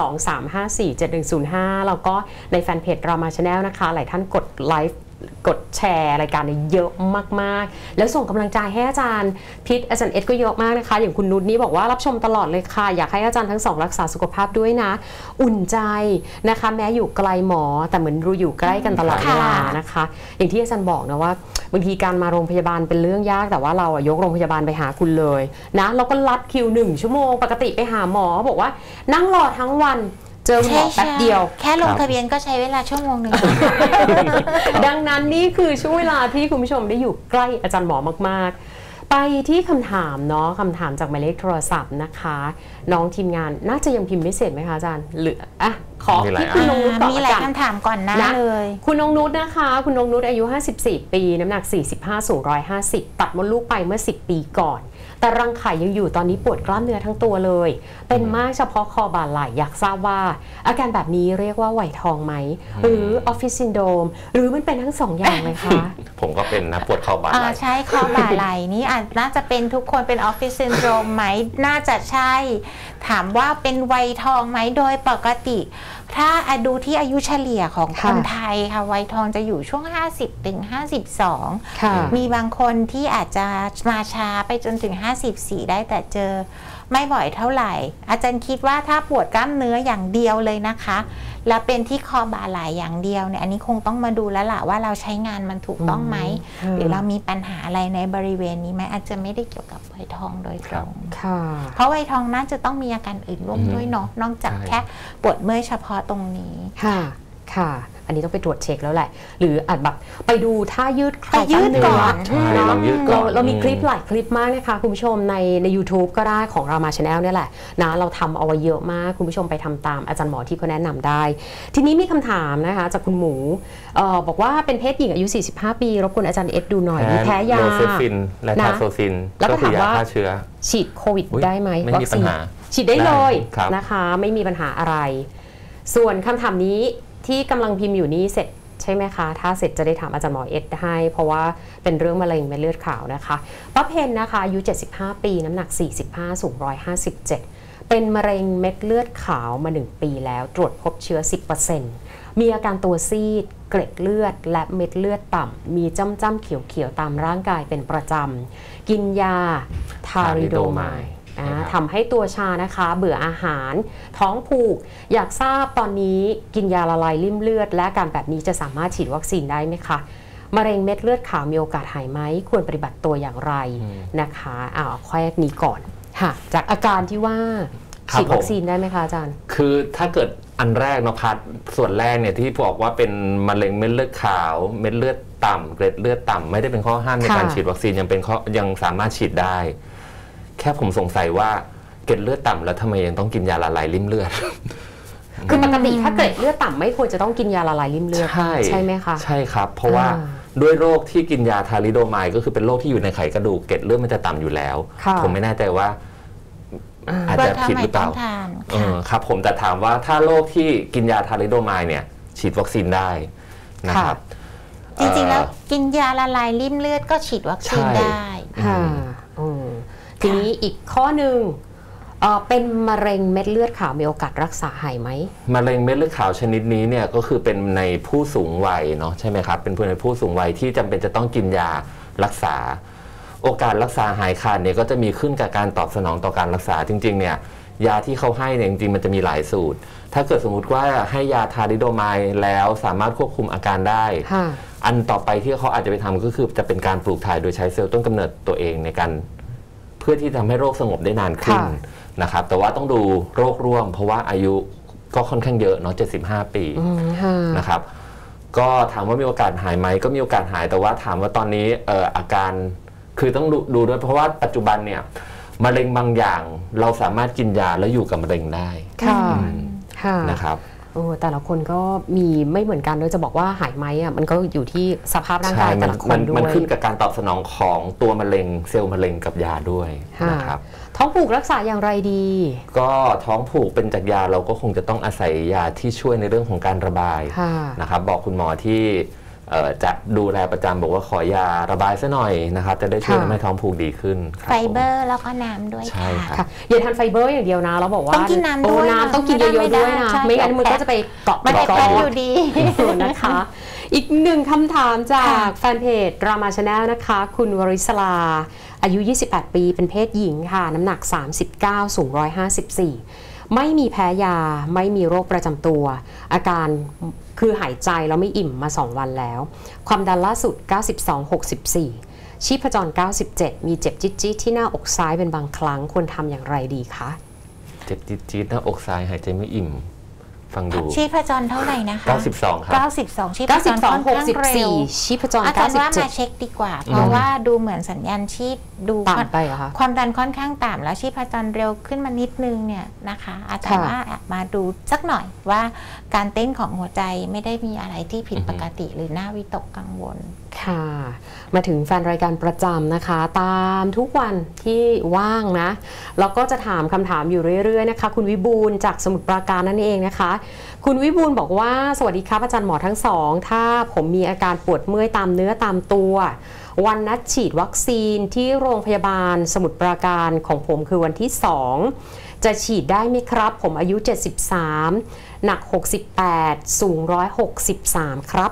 023547105แล้วก็ในแฟนเพจรามาชาแนลนะคะหลายท่านกดไลฟ์กดแชร์รายการเยอะมากๆแล้วส่งกำลังใจให้อาจารย์พิษอาจารย์เอ็ดก็เยอะมากนะคะอย่างคุณนุชนี่บอกว่ารับชมตลอดเลยค่ะอยากให้อาจารย์ทั้งสองรักษาสุขภาพด้วยนะอุ่นใจนะคะแม้อยู่ไกลหมอแต่เหมือนรู้อยู่ใกล้กันตลอดเวลานะคะอย่างที่อาจารย์บอกนะว่าบางทีการมาโรงพยาบาลเป็นเรื่องยากแต่ว่าเรายกโรงพยาบาลไปหาคุณเลยนะเราก็ลัดคิว1 ชั่วโมงปกติไปหาหมอบอกว่านั่งรอทั้งวันเจอหมอแป๊บเดียวแค่ลงทะเบียนก็ใช้เวลาชั่วโมงนึงดังนั้นนี่คือช่วงเวลาที่คุณผู้ชมได้อยู่ใกล้อาจารย์หมอมากๆไปที่คำถามเนาะคำถามจากหมายเลขโทรศัพท์นะคะน้องทีมงานน่าจะยังพิมพ์ไม่เสร็จไหมคะอาจารย์หรือขอที่คุณนงนุชก่อนมีหลายคำถามก่อนนะเลยคุณนงนุชนะคะคุณนงนุชอายุ54ปีน้ำหนัก45สูง150ตัดมดลูกไปเมื่อ10 ปีก่อนแต่รังไข่ยังอยู่ตอนนี้ปวดกล้ามเนื้อทั้งตัวเลยเป็นมากเฉพาะคอบ่าไหล่อยากทราบว่าอาการแบบนี้เรียกว่าไหวทองไหมหรือออฟฟิศซินโดรมหรือมันเป็นทั้ง2 อย่างเลยคะผมก็เป็นนะปวดคอบ่าไหล่ใช่คอบ่าไหล่นี่อาจน่าจะเป็นทุกคนเป็นออฟฟิศซินโดรมไหมน่าจะใช่ถามว่าเป็นวัยทองไหมโดยปกติถ้าดูที่อายุเฉลี่ยของคนไทยค่ะวัยทองจะอยู่ช่วง50 ถึง 52มีบางคนที่อาจจะมาช้าไปจนถึง54ได้แต่เจอไม่บ่อยเท่าไหร่อาจารย์คิดว่าถ้าปวดกล้ามเนื้ออย่างเดียวเลยนะคะแล้วเป็นที่คอบ่าไหล่อย่างเดียวเนี่ยอันนี้คงต้องมาดูแล้วล่ะว่าเราใช้งานมันถูกต้องไหมหรือเรามีปัญหาอะไรในบริเวณนี้ไหมอาจจะไม่ได้เกี่ยวกับวัยทองโดยตรงเพราะวัยทองน่าจะต้องมีอาการอื่นร่วมด้วยเนาะนอกจากแค่ปวดเมื่อยเฉพาะตรงนี้ค่ะอันนี้ต้องไปตรวจเช็คแล้วแหละหรืออาจแบบไปดูท่ายืดก่อนเรามีคลิปหลายคลิปมากนะคะคุณผู้ชมใน YouTube ก็ได้ของรามาชาแนลเนี่ยแหละนะเราทำเอาไว้เยอะมากคุณผู้ชมไปทำตามอาจารย์หมอที่เขาแนะนำได้ทีนี้มีคำถามนะคะจากคุณหมูบอกว่าเป็นเพศหญิงอายุ45 ปีรบกวนอาจารย์เอ็ดดูหน่อยมีแพ้ยาโลเซฟินและทาโซซินแล้วก็ถามว่าฉีดโควิดได้ไหมวัคซีนฉีดได้เลยนะคะไม่มีปัญหาอะไรส่วนคำถามนี้ที่กำลังพิมพ์อยู่นี้เสร็จใช่ไหมคะถ้าเสร็จจะได้ถามอาจารย์หมอเอ็ดให้เพราะว่าเป็นเรื่องมะเร็งเม็ดเลือดขาวนะคะป้าเพนนะคะอายุ75 ปีน้ำหนัก45สูง157เป็นมะเร็งเม็ดเลือดขาวมา1 ปีแล้วตรวจพบเชื้อ 10% มีอาการตัวซีดเกล็ดเลือดและเม็ดเลือดต่ำมีจ้ำๆเขียวๆตามร่างกายเป็นประจำกินยาทาริโดไมด์ทำให้ตัวชานะคะเบื่ออาหารท้องผูกอยากทราบตอนนี้กินยาละลายริ่มเลือดและการแบบนี้จะสามารถฉีดวัคซีนได้ไหมคะมะเร็งเม็ดเลือดขาวมีโอกาสหายไหมควรปฏิบัติตัวอย่างไรนะคะข้อแรกนี้ก่อนค่ะจากอาการที่ว่าฉีดวัคซีนได้ไหมคะอาจารย์คือถ้าเกิดอันแรกนะพัดส่วนแรกเนี่ยที่บอกว่าเป็นมะเร็งเม็ดเลือดขาวเม็ดเลือดต่ำเกล็ดเลือดต่ำไม่ได้เป็นข้อห้ามในการฉีดวัคซีนยังสามารถฉีดได้แค่ผมสงสัยว่าเกล็ดเลือดต่ำแล้วทำไมยังต้องกินยาละลายริ่มเลือดคือปกติถ้าเกล็ดเลือดต่ำไม่ควรจะต้องกินยาละลายริ่มเลือดใช่ไหมคะใช่ครับเพราะว่าด้วยโรคที่กินยาทาริโดไมด์ก็คือเป็นโรคที่อยู่ในไขกระดูกเกล็ดเลือดมันจะต่ำอยู่แล้วผมไม่แน่ใจว่าอาจจะผิดหรือเปล่าครับผมแต่ถามว่าถ้าโรคที่กินยาทาริโดไมด์เนี่ยฉีดวัคซีนได้นะครับจริงๆแล้วกินยาละลายริ่มเลือดก็ฉีดวัคซีนได้ทีนี้อีกข้อหนึ่งเป็นมะเร็งเม็ดเลือดขาวมีโอกาสรักษาหายไหมมะเร็งเม็ดเลือดขาวชนิดนี้เนี่ยก็คือเป็นในผู้สูงวัยเนาะใช่ไหมครับเป็นในผู้สูงวัยที่จำเป็นจะต้องกินยารักษาโอกาสรักษาหายขาดเนี่ยก็จะมีขึ้นกับการตอบสนองต่อการรักษาจริงๆเนี่ยยาที่เขาให้เนี่ยจริงๆมันจะมีหลายสูตรถ้าเกิดสมมุติว่าให้ยาทาริโดไมด์แล้วสามารถควบคุมอาการได้อันต่อไปที่เขาอาจจะไปทำก็คือจะเป็นการปลูกถ่ายโดยใช้เซลล์ต้นกำเนิดตัวเองในการเพื่อที่ทำให้โรคสงบได้นานขึ้นนะครับแต่ว่าต้องดูโรคร่วมเพราะว่าอายุก็ค่อนข้างเยอะเนาะ75 ปีนะครับก็ถามว่ามีโอกาสหายไหมก็มีโอกาสหายแต่ว่าถามว่าตอนนี้อาการคือต้องดูด้วยเพราะว่าปัจจุบันเนี่ยมะเร็งบางอย่างเราสามารถกินยาแล้วอยู่กับมะเร็งได้นะครับโอ้แต่ละคนก็มีไม่เหมือนกันด้วยจะบอกว่าหายไหมอ่ะมันก็อยู่ที่สภาพร่างกายแต่ละคนด้วยมันขึ้นกับการตอบสนองของตัวมะเร็งเซลล์มะเร็งกับยาด้วยนะครับท้องผูกรักษาอย่างไรดีก็ท้องผูกเป็นจากยาเราก็คงจะต้องอาศัยยาที่ช่วยในเรื่องของการระบายนะครับบอกคุณหมอที่จะดูแลประจำบอกว่าขอยาระบายซะหน่อยนะครับจะได้ช่วยทำให้ท้องผูกดีขึ้นไฟเบอร์แล้วก็น้ำด้วยค่ะอย่าทานไฟเบอร์อย่างเดียวนะเราบอกว่าต้องกินน้ำด้วยน้ำต้องกินเยอะๆด้วยนะไม่งั้นมันก็จะไปเกาะก้อนอยู่ดีนะคะอีกหนึ่งคำถามจากแฟนเพจรามาชาแนลนะคะคุณวริศราอายุ28 ปีเป็นเพศหญิงค่ะน้ำหนัก39สูง154ไม่มีแพ้ยาไม่มีโรคประจำตัวอาการคือหายใจแล้วไม่อิ่มมา2 วันแล้วความดันล่าสุด92/64ชีพจร97มีเจ็บจี๊ดๆที่หน้าอกซ้ายเป็นบางครั้งควรทำอย่างไรดีคะเจ็บจี๊ดๆหน้าอกซ้ายหายใจไม่อิ่มฟังดูชีพจรเท่าไหร่นะคะ 92ครับ 92ชีพจรค่อนข้างเร็วชีพจรอาจารย์ว่ามาเช็คดีกว่าเพราะว่าดูเหมือนสัญญาณชีพดูต่ำไปเหรอคะความดันค่อนข้างต่ำแล้วชีพจรเร็วขึ้นมานิดนึงเนี่ยนะคะอาจารย์ว่ามาดูสักหน่อยว่าการเต้นของหัวใจไม่ได้มีอะไรที่ผิดปกติหรือน่าวิตกกังวลค่ะมาถึงแฟนรายการประจำนะคะตามทุกวันที่ว่างนะเราก็จะถามคำถามอยู่เรื่อยๆนะคะคุณวิบูลย์จากสมุทรปราการนั่นเองนะคะคุณวิบูลย์บอกว่าสวัสดีครับอาจารย์หมอทั้งสองถ้าผมมีอาการปวดเมื่อยตามเนื้อตามตัววันนัดฉีดวัคซีนที่โรงพยาบาลสมุทรปราการของผมคือวันที่2จะฉีดได้ไหมครับผมอายุ73หนัก68สูง163ครับ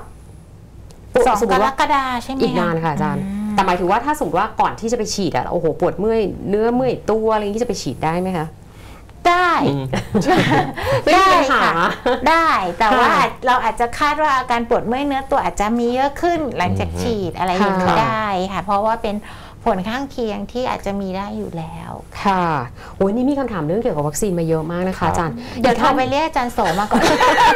2 กรกฎาคมใช่ไหมอีกนานค่ะอาจารย์แต่หมายถึงว่าถ้าสมมติว่าก่อนที่จะไปฉีดอะโอ้โหปวดเมื่อยเนื้อเมื่อยตัวอะไรที่จะไปฉีดได้ไหมคะได้ได้ค่ะได้แต่ว่าเราอาจจะคาดว่าอาการปวดเมื่อยเนื้อตัวอาจจะมีเยอะขึ้นหลังจากฉีดอะไรอย่างนี้ได้ค่ะเพราะว่าเป็นผลข้างเคียงที่อาจจะมีได้อยู่แล้วค่ะโอ้ยนี่มีคำถามเรื่องเกี่ยวกับวัคซีนมาเยอะมากนะคะอาจารย์เดี๋ยวโทรไปเรียกอาจารย์โสมาก่อน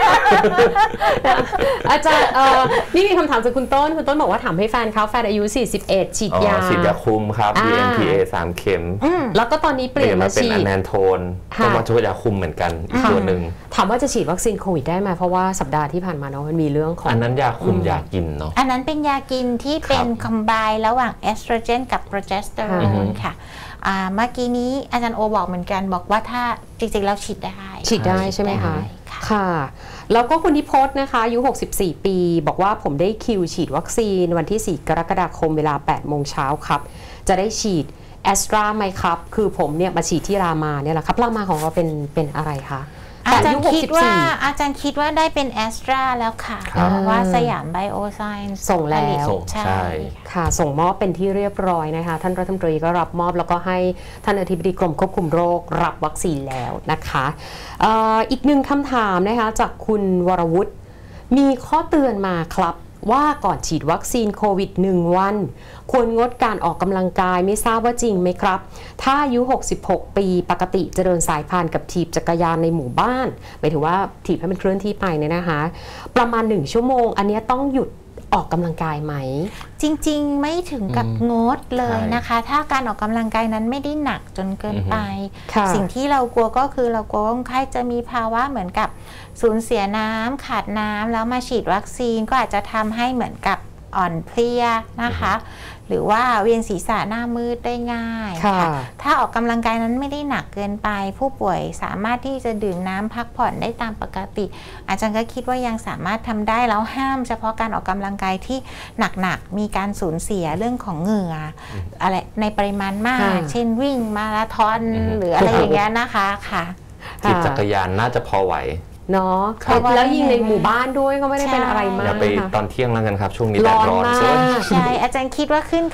อาจารย์นี่มีคำถามจากคุณต้นบอกว่าถามให้แฟนเขาแฟนอายุ41ฉีดยาฉีดยาคุมครับ BNPA 3 เข็มแล้วก็ตอนนี้เปลี่ยนมาฉีดเป็นอะแนนโทนก็มาช่วยยาคุมเหมือนกันอีกตัวหนึ่งถามว่าจะฉีดวัคซีนโควิดได้ไหมเพราะว่าสัปดาห์ที่ผ่านมาเนาะมันมีเรื่องของอันนั้นยาคุมยากินเนาะอันนั้นเป็นยากินที่เป็นคอมไบน์ระหว่างเอสโตรเจนกับโปรเจสเตอโรนค่ะเมื่อกี้นี้อาจารย์โอบอกเหมือนกันบอกว่าถ้าจริงๆแล้วฉีดได้ใช่ไหมคะค่ะแล้วก็คุณนิพจน์นะคะอายุ64 ปีบอกว่าผมได้คิวฉีดวัคซีนวันที่4 กรกฎาคมเวลา 8 โมงเช้าครับจะได้ฉีดแอสตราไหมครับคือผมเนี่ยมาฉีดที่รามาเนี่ยแหละครับรามาของเราเป็นอะไรคะอาจารย์คิดว่าได้เป็นแอสตราแล้วค่ะเพราะว่าสยามไบโอไซน์ส่งแล้วใช่ค่ะส่งมอบเป็นที่เรียบร้อยนะคะท่านรัฐมนตรีก็รับมอบแล้วก็ให้ท่านอธิบดีกรมควบคุมโรครับวัคซีนแล้วนะคะอีกหนึ่งคำถามนะคะจากคุณวรวุฒิมีข้อเตือนมาครับว่าก่อนฉีดวัคซีนโควิด1 วันควรงดการออกกำลังกายไม่ทราบว่าจริงไหมครับถ้าอายุ66 ปีปกติจะเดินสายพานกับถีบจักรยานในหมู่บ้านหมายถึงว่าถีบให้มันเคลื่อนที่ไปเนี่ยนะคะประมาณ1 ชั่วโมงอันนี้ต้องหยุดออกกำลังกายไหมจริงๆไม่ถึงกับงดเลยนะคะถ้าการออกกำลังกายนั้นไม่ได้หนักจนเกินไปสิ่งที่เรากลัวก็คือเรากลัวว่าคนไข้จะมีภาวะเหมือนกับสูญเสียน้ำขาดน้ำแล้วมาฉีดวัคซีนก็อาจจะทำให้เหมือนกับอ่อนเพลียนะคะหรือว่าเวียนศีรษะหน้ามืดได้ง่ายค่ะถ้าออกกำลังกายนั้นไม่ได้หนักเกินไปผู้ป่วยสามารถที่จะดื่มน้ำพักผ่อนได้ตามปกติอาจารย์ก็คิดว่ายังสามารถทำได้แล้วห้ามเฉพาะการออกกำลังกายที่หนักมีการสูญเสียเรื่องของเหงื่ออะไรในปริมาณมากเช่นวิ่งมาราธอนหรืออะไรอย่างเงี้ยนะคะค่ะขี่จักรยานน่าจะพอไหวเนาะแล้วยิงในหมู่บ้านด้วยก็ไม่ได้เป็นอะไรมากอย่าไปตอนเที่ยงแล้วกันครับช่วงนี้แดดร้อนใช่อาจารย์คิดว่าขึ้นกับ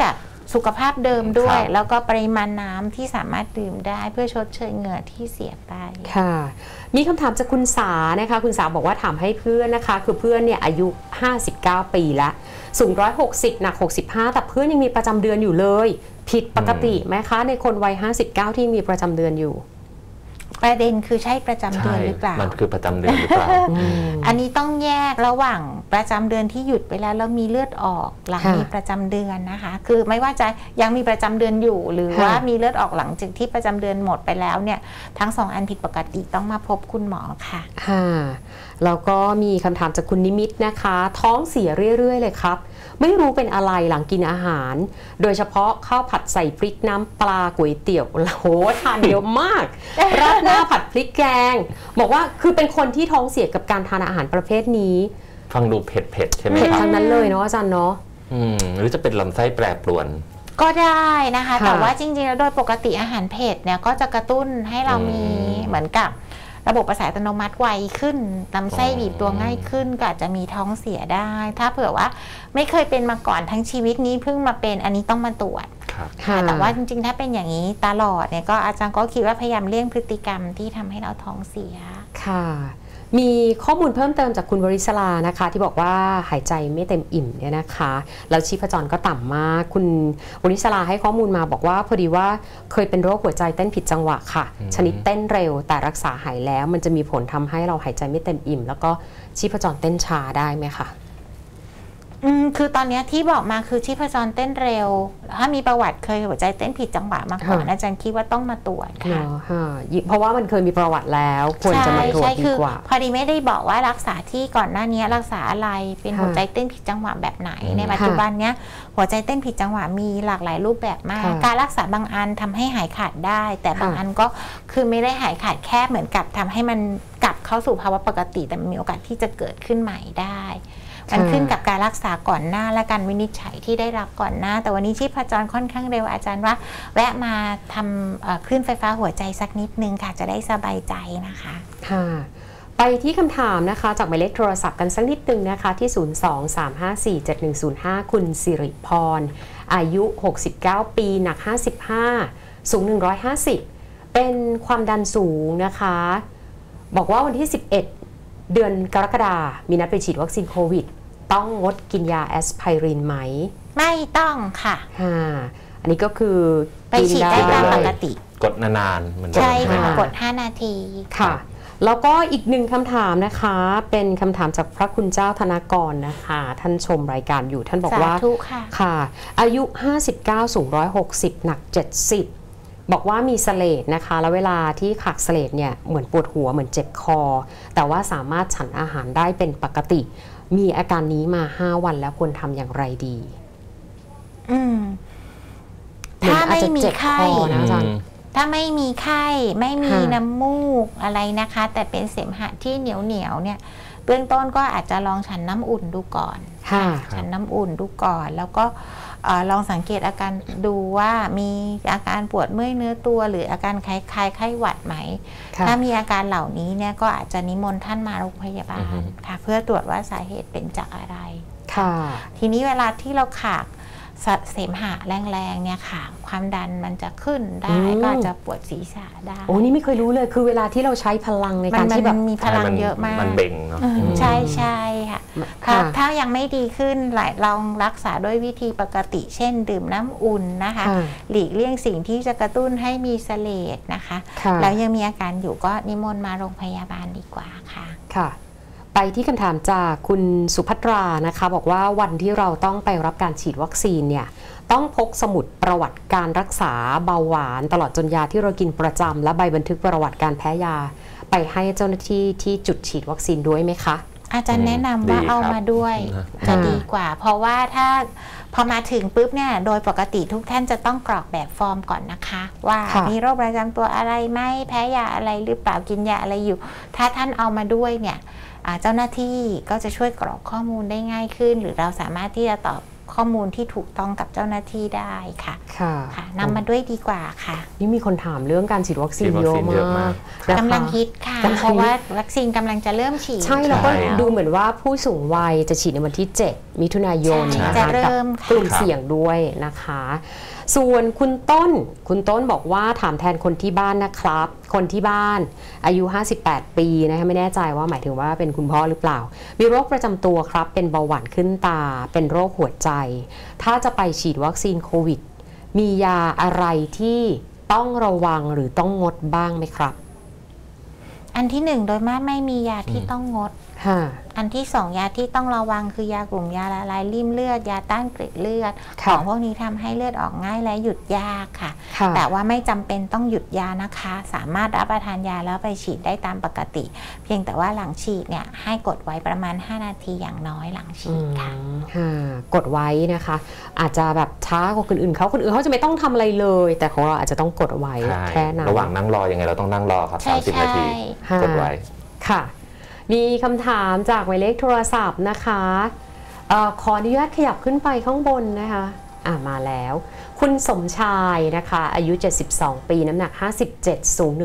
สุขภาพเดิมด้วยครับแล้วก็ปริมาณน้ำที่สามารถดื่มได้เพื่อชดเชยเหงื่อที่เสียไปค่ะมีคำถามจากคุณสานะคะคุณสาบอกว่าถามให้เพื่อนนะคะคือเพื่อนเนี่ยอายุ59 ปีแล้วสูง160หนัก65แต่เพื่อนยังมีประจำเดือนอยู่เลยผิดปกติไหมคะในคนวัย59ที่มีประจำเดือนอยู่ประเด็นคือใช่ประจำเดือนหรือเปล่ามันคือประจำเดือนหรือเปล่าอันนี้ต้องแยกระหว่างประจำเดือนที่หยุดไปแล้วมีเลือดออกหลังมีประจำเดือนนะคะคือไม่ว่าจะยังมีประจำเดือนอยู่หรือว่ามีเลือดออกหลังจากที่ประจำเดือนหมดไปแล้วเนี่ยทั้งสองอันผิดปกติต้องมาพบคุณหมอค่ะแล้วก็มีคำถามจากคุณนิมิตนะคะท้องเสียเรื่อยๆเลยครับไม่รู้เป็นอะไรหลังกินอาหารโดยเฉพาะข้าวผัดใส่พริกน้ำปลาก๋วยเตี๋ยวโหทานเยอะมาก ราดหน้าผัดพริกแกงบอกว่าคือเป็นคนที่ท้องเสียกับการทานอาหารประเภทนี้ฟังดูเผ็ดใช่ไหมเผ็ดทั้งนั้นเลยเนาะอาจารย์เนาะหรือจะเป็นลำไส้แปรปรวนก็ได้นะคะแต่ว่าจริงๆแล้วโดยปกติอาหารเผ็ดเนี่ยก็จะกระตุ้นให้เรามีเหมือนกับระบบประสาทอัตโนมัติไวขึ้นลำไส้บีบตัวง่ายขึ้นก็อาจจะมีท้องเสียได้ถ้าเผื่อว่าไม่เคยเป็นมาก่อนทั้งชีวิตนี้เพิ่งมาเป็นอันนี้ต้องมาตรวจแต่ว่าจริงๆถ้าเป็นอย่างนี้ตลอดเนี่ยก็อาจารย์ก็คิดว่าพยายามเลี่ยงพฤติกรรมที่ทำให้เราท้องเสียค่ะมีข้อมูลเพิ่มเติมจากคุณวริศรานะคะที่บอกว่าหายใจไม่เต็มอิ่มเนี่ยนะคะแล้วชีพจรก็ต่ำมากคุณวริศราให้ข้อมูลมาบอกว่าพอดีว่าเคยเป็นโรคหัวใจเต้นผิดจังหวะค่ะชนิดเต้นเร็วแต่รักษาหายแล้วมันจะมีผลทำให้เราหายใจไม่เต็มอิ่มแล้วก็ชีพจรเต้นช้าได้ไหมคะคือตอนนี้ที่บอกมาคือชีพจรเต้นเร็วถ้ามีประวัติเคยหัวใจเต้นผิดจังหวะมาก่อนอาจารย์คิดว่าต้องมาตรวจค่ะเพราะว่ามันเคยมีประวัติแล้วควรจะมาตรวจดีกว่าพอดีไม่ได้บอกว่ารักษาที่ก่อนหน้านี้รักษาอะไรเป็นหัวใจเต้นผิดจังหวะแบบไหนในปัจจุบันเนี้ยหัวใจเต้นผิดจังหวะมีหลากหลายรูปแบบมากการรักษาบางอันทำให้หายขาดได้แต่บางอันก็คือไม่ได้หายขาดแค่เหมือนกับทำให้มันกลับเข้าสู่ภาวะปกติแต่มีโอกาสที่จะเกิดขึ้นใหม่ได้มันขึ้นกับการรักษาก่อนหน้าและการวินิจฉัยที่ได้รับก่อนหน้าแต่วันนี้ชีพจรค่อนข้างเร็วอาจารย์ว่าแวะมาทำคลื่นไฟฟ้าหัวใจสักนิดนึงค่ะจะได้สบายใจนะคะค่ะไปที่คำถามนะคะจากหมายเลขโทรศัพท์กันสักนิดนึงนะคะที่023547105คุณสิริพรอายุ69ปีหนัก55สูง150เป็นความดันสูงนะคะบอกว่าวันที่11เดือนกรกฎาคมมีนัดไปฉีดวัคซีนโควิดต้องงดกินยาแอสไพรินไหมไม่ต้องค่ะอันนี้ก็คือไปฉีดได้ตามปกติกดนานๆมันใช่ค่ะกด5 นาทีค่ะแล้วก็อีกหนึ่งคำถามนะคะเป็นคำถามจากพระคุณเจ้าธนากรนะคะท่านชมรายการอยู่ท่านบอกว่าค่ะอายุ59สูง160หนัก70บอกว่ามีเสลดนะคะแล้วเวลาที่ขักเสลดเนี่ยเหมือนปวดหัวเหมือนเจ็บคอแต่ว่าสามารถฉันอาหารได้เป็นปกติมีอาการนี้มา5 วันแล้วควรทำอย่างไรดีถ้าไม่มีไข้นะอาจารย์ถ้าไม่มีไข้ไม่มีน้ำมูกอะไรนะคะแต่เป็นเสมหะที่เหนียวเนี่ยเบื้องต้นก็อาจจะลองฉันน้ำอุ่นดูก่อนฉันน้ำอุ่นดูก่อนแล้วก็ลองสังเกตอาการดูว่ามีอาการปวดเมื่อยเนื้อตัวหรืออาการคล้ายไข้หวัดไหมถ้ามีอาการเหล่านี้เนี่ยก็อาจจะนิมนต์ท่านมาโรงพยาบาลค่ะเพื่อตรวจว่าสาเหตุเป็นจากอะไรทีนี้เวลาที่เราขากเสมหะแรงๆเนี่ยค่ะความดันมันจะขึ้นได้ก็จะปวดศีรษะได้โอ้นี่ไม่เคยรู้เลยคือเวลาที่เราใช้พลังในการที่แบบมีพลังเยอะมากมันเบ่งเนาะใช่ค่ะถ้ายังไม่ดีขึ้นลองรักษาด้วยวิธีปกติเช่นดื่มน้ำอุ่นนะคะหลีกเลี่ยงสิ่งที่จะกระตุ้นให้มีเสลดนะคะแล้วยังมีอาการอยู่ก็นิมนต์มาโรงพยาบาลดีกว่าค่ะไปที่คำถามจากคุณสุภัทรานะคะบอกว่าวันที่เราต้องไปรับการฉีดวัคซีนเนี่ยต้องพกสมุดประวัติการรักษาเบาหวานตลอดจนยาที่เรากินประจำและใบบันทึกประวัติการแพ้ยาไปให้เจ้าหน้าที่ที่จุดฉีดวัคซีนด้วยไหมคะอาจารย์แนะนำว่าเอามาด้วยจะดีกว่าเพราะว่าถ้าพอมาถึงปุ๊บเนี่ยโดยปกติทุกท่านจะต้องกรอกแบบฟอร์มก่อนนะคะว่ามีโรคประจำตัวอะไรไหมแพ้ยาอะไรหรือเปล่ากินยาอะไรอยู่ถ้าท่านเอามาด้วยเนี่ยเจ้าหน้าที่ก็จะช่วยกรอกข้อมูลได้ง่ายขึ้นหรือเราสามารถที่จะตอบข้อมูลที่ถูกต้องกับเจ้าหน้าที่ได้ค่ะนำมาด้วยดีกว่าค่ะนี่มีคนถามเรื่องการฉีดวัคซีนเยอะมากกำลังฮิตค่ะเพราะว่าวัคซีนกำลังจะเริ่มฉีดใช่แล้วก็ดูเหมือนว่าผู้สูงวัยจะฉีดในวันที่7 มิถุนายนจะเริ่มกลุ่มเสี่ยงด้วยนะคะส่วนคุณต้นบอกว่าถามแทนคนที่บ้านนะครับคนที่บ้านอายุ58ปีนะคะไม่แน่ใจว่าหมายถึงว่าเป็นคุณพ่อหรือเปล่ามีโรคประจำตัวครับเป็นเบาหวานขึ้นตาเป็นโรคหัวใจถ้าจะไปฉีดวัคซีนโควิดมียาอะไรที่ต้องระวังหรือต้องงดบ้างไหมครับอันที่1โดยมากไม่มียาที่ต้องงดอันที่2ยาที่ต้องระวังคือยากลุ่มยาละลายริ่มเลือดยาต้านกร็ดเลือดของพวกนี้ทำให้เลือดออกง่ายและหยุดยากค่ะแต่ว่าไม่จำเป็นต้องหยุดยานะคะสามารถรับประทานยาแล้วไปฉีดได้ตามปกติเพียงแต่ว่าหลังฉีดเนี่ยให้กดไว้ประมาณ5นาทีอย่างน้อยหลังฉีดค่ะกดไว้นะคะอาจจะแบบช้ากว่าคนอื่นเขาจะไม่ต้องทำอะไรเลยแต่ของเราอาจจะต้องกดไว้แค่นั้นระหว่างนั่งรอยังไงเราต้องนั่งรอครับ30นาทีกดไว้ค่ะมีคำถามจากหมายเลขโทรศัพท์นะคะขออนุญาตขยับขึ้นไปข้างบนนะคะมาแล้วคุณสมชายนะคะอายุ72ปีน้ำหนัก57สูง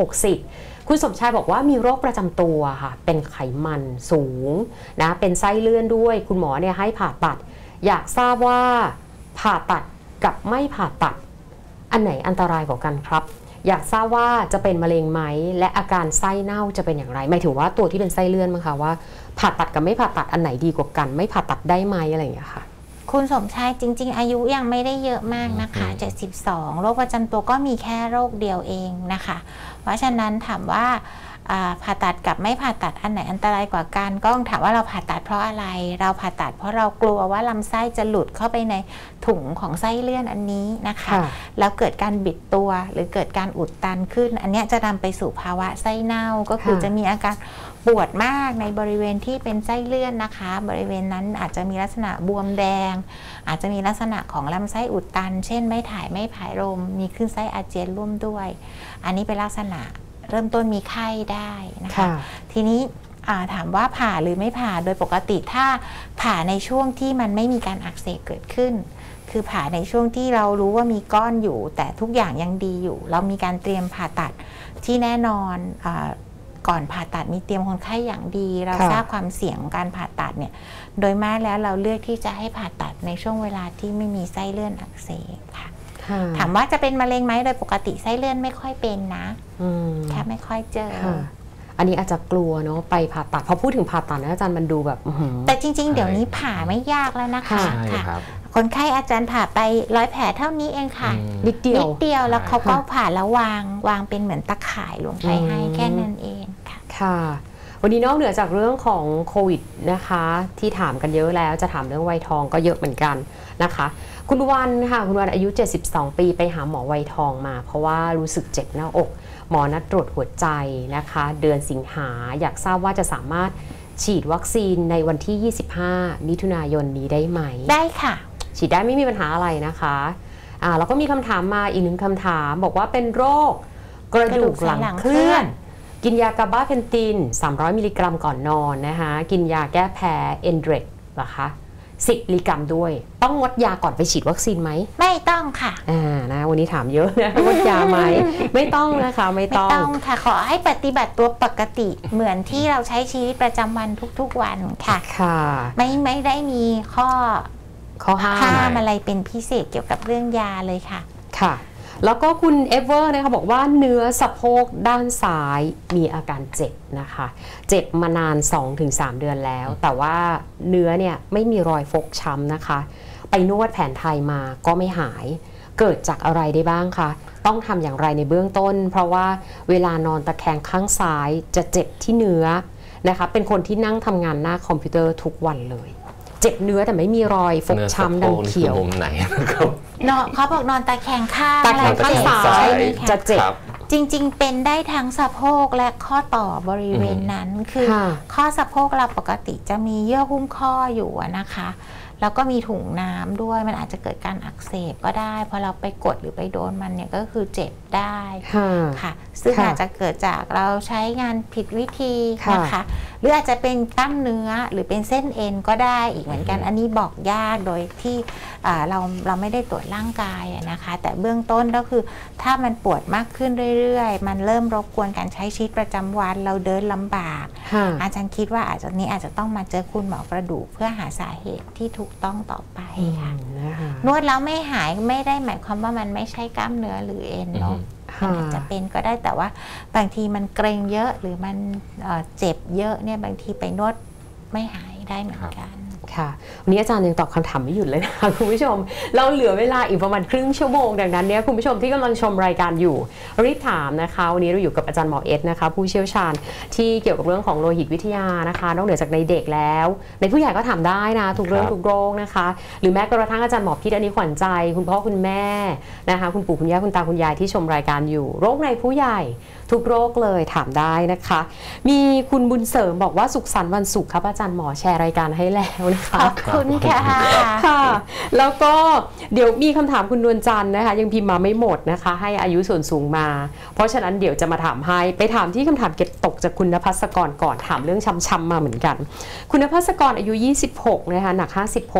160คุณสมชายบอกว่ามีโรคประจำตัวค่ะเป็นไขมันสูงนะเป็นไส้เลื่อนด้วยคุณหมอเนี่ยให้ผ่าตัดอยากทราบว่าผ่าตัดกับไม่ผ่าตัดอันไหนอันตรายกว่ากันครับอยากทราบว่าจะเป็นมะเร็งไหมและอาการไส้เน่าจะเป็นอย่างไรหมายถึงว่าตัวที่เป็นไส้เลื่อนมั้งคะว่าผ่าตัดกับไม่ผ่าตัดอันไหนดีกว่ากันไม่ผ่าตัดได้ไหมอะไรอย่างเงี้ยค่ะคุณสมชายจริงๆอายุยังไม่ได้เยอะมากนะคะ72โรคประจำตัวก็มีแค่โรคเดียวเองนะคะเพราะฉะนั้นถามว่าผ่าตัดกับไม่ผ่าตัดอันไหนอันตรายกว่ากันก็ต้องถามว่าเราผ่าตัดเพราะอะไรเราผ่าตัดเพราะเรากลัวว่าลำไส้จะหลุดเข้าไปในถุงของไส้เลื่อนอันนี้นะคะแล้วเกิดการบิดตัวหรือเกิดการอุดตันขึ้นอันนี้จะนำไปสู่ภาวะไส้เน่าก็คือจะมีอาการปวดมากในบริเวณที่เป็นไส้เลื่อนนะคะบริเวณนั้นอาจจะมีลักษณะบวมแดงอาจจะมีลักษณะของลำไส้อุดตันเช่นไม่ถ่ายไม่ผายลมมีคลื่นไส้อาเจียนร่วมด้วยอันนี้เป็นลักษณะเริ่มต้นมีไข้ได้นะคะทีนี้ถามว่าผ่าหรือไม่ผ่าโดยปกติถ้าผ่าในช่วงที่มันไม่มีการอักเสบเกิดขึ้นคือผ่าในช่วงที่เรารู้ว่ามีก้อนอยู่แต่ทุกอย่างยังดีอยู่เรามีการเตรียมผ่าตัดที่แน่นอนก่อนผ่าตัดมีเตรียมคนไข้อย่างดีเราทราบความเสี่ยงของการผ่าตัดเนี่ยโดยมากแล้วเราเลือกที่จะให้ผ่าตัดในช่วงเวลาที่ไม่มีไส้เลื่อนอักเสบค่ะถามว่าจะเป็นมะเร็งไหมโดยปกติไส้เลื่อนไม่ค่อยเป็นนะแค่ไม่ค่อยเจออันนี้อาจจะกลัวเนาะไปผ่าตัดพอพูดถึงผ่าตัดนะอาจารย์มันดูแบบแต่จริงๆเดี๋ยวนี้ผ่าไม่ยากแล้วนะคะคนไข้อาจารย์ผ่าไป100 แผลเท่านี้เองค่ะนิดเดียวแล้วเขาก็ผ่าแล้ววางเป็นเหมือนตะข่ายลงไปให้แค่นั้นเองค่ะวันนี้นอกเหนือจากเรื่องของโควิดนะคะที่ถามกันเยอะแล้วจะถามเรื่องวัยทองก็เยอะเหมือนกันนะคะคุณวันค่ะคุณวันอายุ72ปีไปหาหมอวัยทองมาเพราะว่ารู้สึกเจ็บหน้าอกหมอนัดตรวจหัวใจนะคะเดือนสิงหาอยากทราบว่าจะสามารถฉีดวัคซีนในวันที่25มิถุนายนนี้ได้ไหมได้ค่ะฉีดได้ไม่มีปัญหาอะไรนะคะแล้วก็มีคำถามมาอีกหนึ่งคำถามบอกว่าเป็นโรคกระดูกหลังเคลื่อนกินยากาบาเพนติน300มิลลิกรัมก่อนนอนนะคะกินยาแก้แพ้เอนเดรกนะคะ10 มิลลิกรัมด้วยต้องงดยาก่อนไปฉีดวัคซีนไหมไม่ต้องค่ะนะวันนี้ถามเยอะนะงดยาไหมไม่ต้องนะคะไม่ต้องค่ะขอให้ปฏิบัติตัวปกติเหมือนที่เราใช้ชีวิตประจำวันทุกๆวันค่ะไม่ได้มีข้อห้ามอะไรเป็นพิเศษเกี่ยวกับเรื่องยาเลยค่ะค่ะแล้วก็คุณเอเวอร์นะคะบอกว่าเนื้อสะโพกด้านซ้ายมีอาการเจ็บนะคะเจ็บมานาน 2-3 เดือนแล้วแต่ว่าเนื้อเนี่ยไม่มีรอยฟกช้ำนะคะไปนวดแผนไทยมาก็ไม่หายเกิดจากอะไรได้บ้างคะต้องทำอย่างไรในเบื้องต้นเพราะว่าเวลานอนตะแคงข้างซ้ายจะเจ็บที่เนื้อนะคะเป็นคนที่นั่งทำงานหน้าคอมพิวเตอร์ทุกวันเลยเจ็บเนื้อแต่ไม่มีรอยฟกช้ำดำเขียวมุมไหนนะครับเขาบอกนอนตะแคงข้างซ้ายจะเจ็บจริงๆเป็นได้ทั้งสะโพกและข้อต่อบริเวณนั้นคือข้อสะโพกเราปกติจะมีเยื่อหุ้มข้ออยู่นะคะแล้วก็มีถุงน้ำด้วยมันอาจจะเกิดการอักเสบก็ได้พอเราไปกดหรือไปโดนมันเนี่ยก็คือเจ็บได้ค่ะซึ่งอาจจะเกิดจากเราใช้งานผิดวิธีนะคะหรืออาจจะเป็นกล้ามเนื้อหรือเป็นเส้นเอ็นก็ได้อีกเหมือนกันอันนี้บอกยากโดยที่เราไม่ได้ตรวจร่างกายนะคะแต่เบื้องต้นก็คือถ้ามันปวดมากขึ้นเรื่อยๆมันเริ่มรบกวนการใช้ชีวิตประจำวันเราเดินลำบากอาจารย์คิดว่าอาจจะต้องมาเจอคุณหมอกระดูกเพื่อหาสาเหตุที่ถูกต้องต่อไปค่ะนวดแล้วไม่หายไม่ได้หมายความว่ามันไม่ใช่กล้ามเนื้อหรือเอ็นเนาะอาจจะเป็นก็ได้แต่ว่าบางทีมันเกร็งเยอะหรือมันเจ็บเยอะเนี่ยบางทีไปนวดไม่หายได้เหมือนกันค่ะวันนี้อาจารย์ยังตอบคำถามไม่หยุดเลยนะคะคุณผู้ชมเราเหลือเวลาอีกประมาณครึ่งชั่วโมงดังนั้นเนี่ยคุณผู้ชมที่กำลังชมรายการอยู่รีบถามนะคะวันนี้เราอยู่กับอาจารย์หมอเอสนะคะผู้เชี่ยวชาญที่เกี่ยวกับเรื่องของโลหิตวิทยานะคะนอกเหนือจากในเด็กแล้วในผู้ใหญ่ก็ถามได้นะทุกเรื่องทุกโรคนะคะหรือแม้กระทั่งอาจารย์หมอพิษอันนี้ขวัญใจคุณพ่อคุณแม่นะคะคุณปู่คุณย่าคุณตาคุณยายที่ชมรายการอยู่โรคในผู้ใหญ่ทุกโรคเลยถามได้นะคะมีคุณบุญเสริมบอกว่าสุขสันต์วันศุกร์ครับอาจารย์หมอแชร์รายการให้แล้วนะคะขอบคุณค่ะค่ะแล้วก็เดี๋ยวมีคำถามคุณนวลจันทร์นะคะยังพิมพ์มาไม่หมดนะคะให้อายุส่วนสูงมาเพราะฉะนั้นเดี๋ยวจะมาถามให้ไปถามที่คำถามเก็บตกจากคุณนภัสกรก่อนถามเรื่องช้ำๆมาเหมือนกันคุณนภัสกรอายุ26นะคะหนัก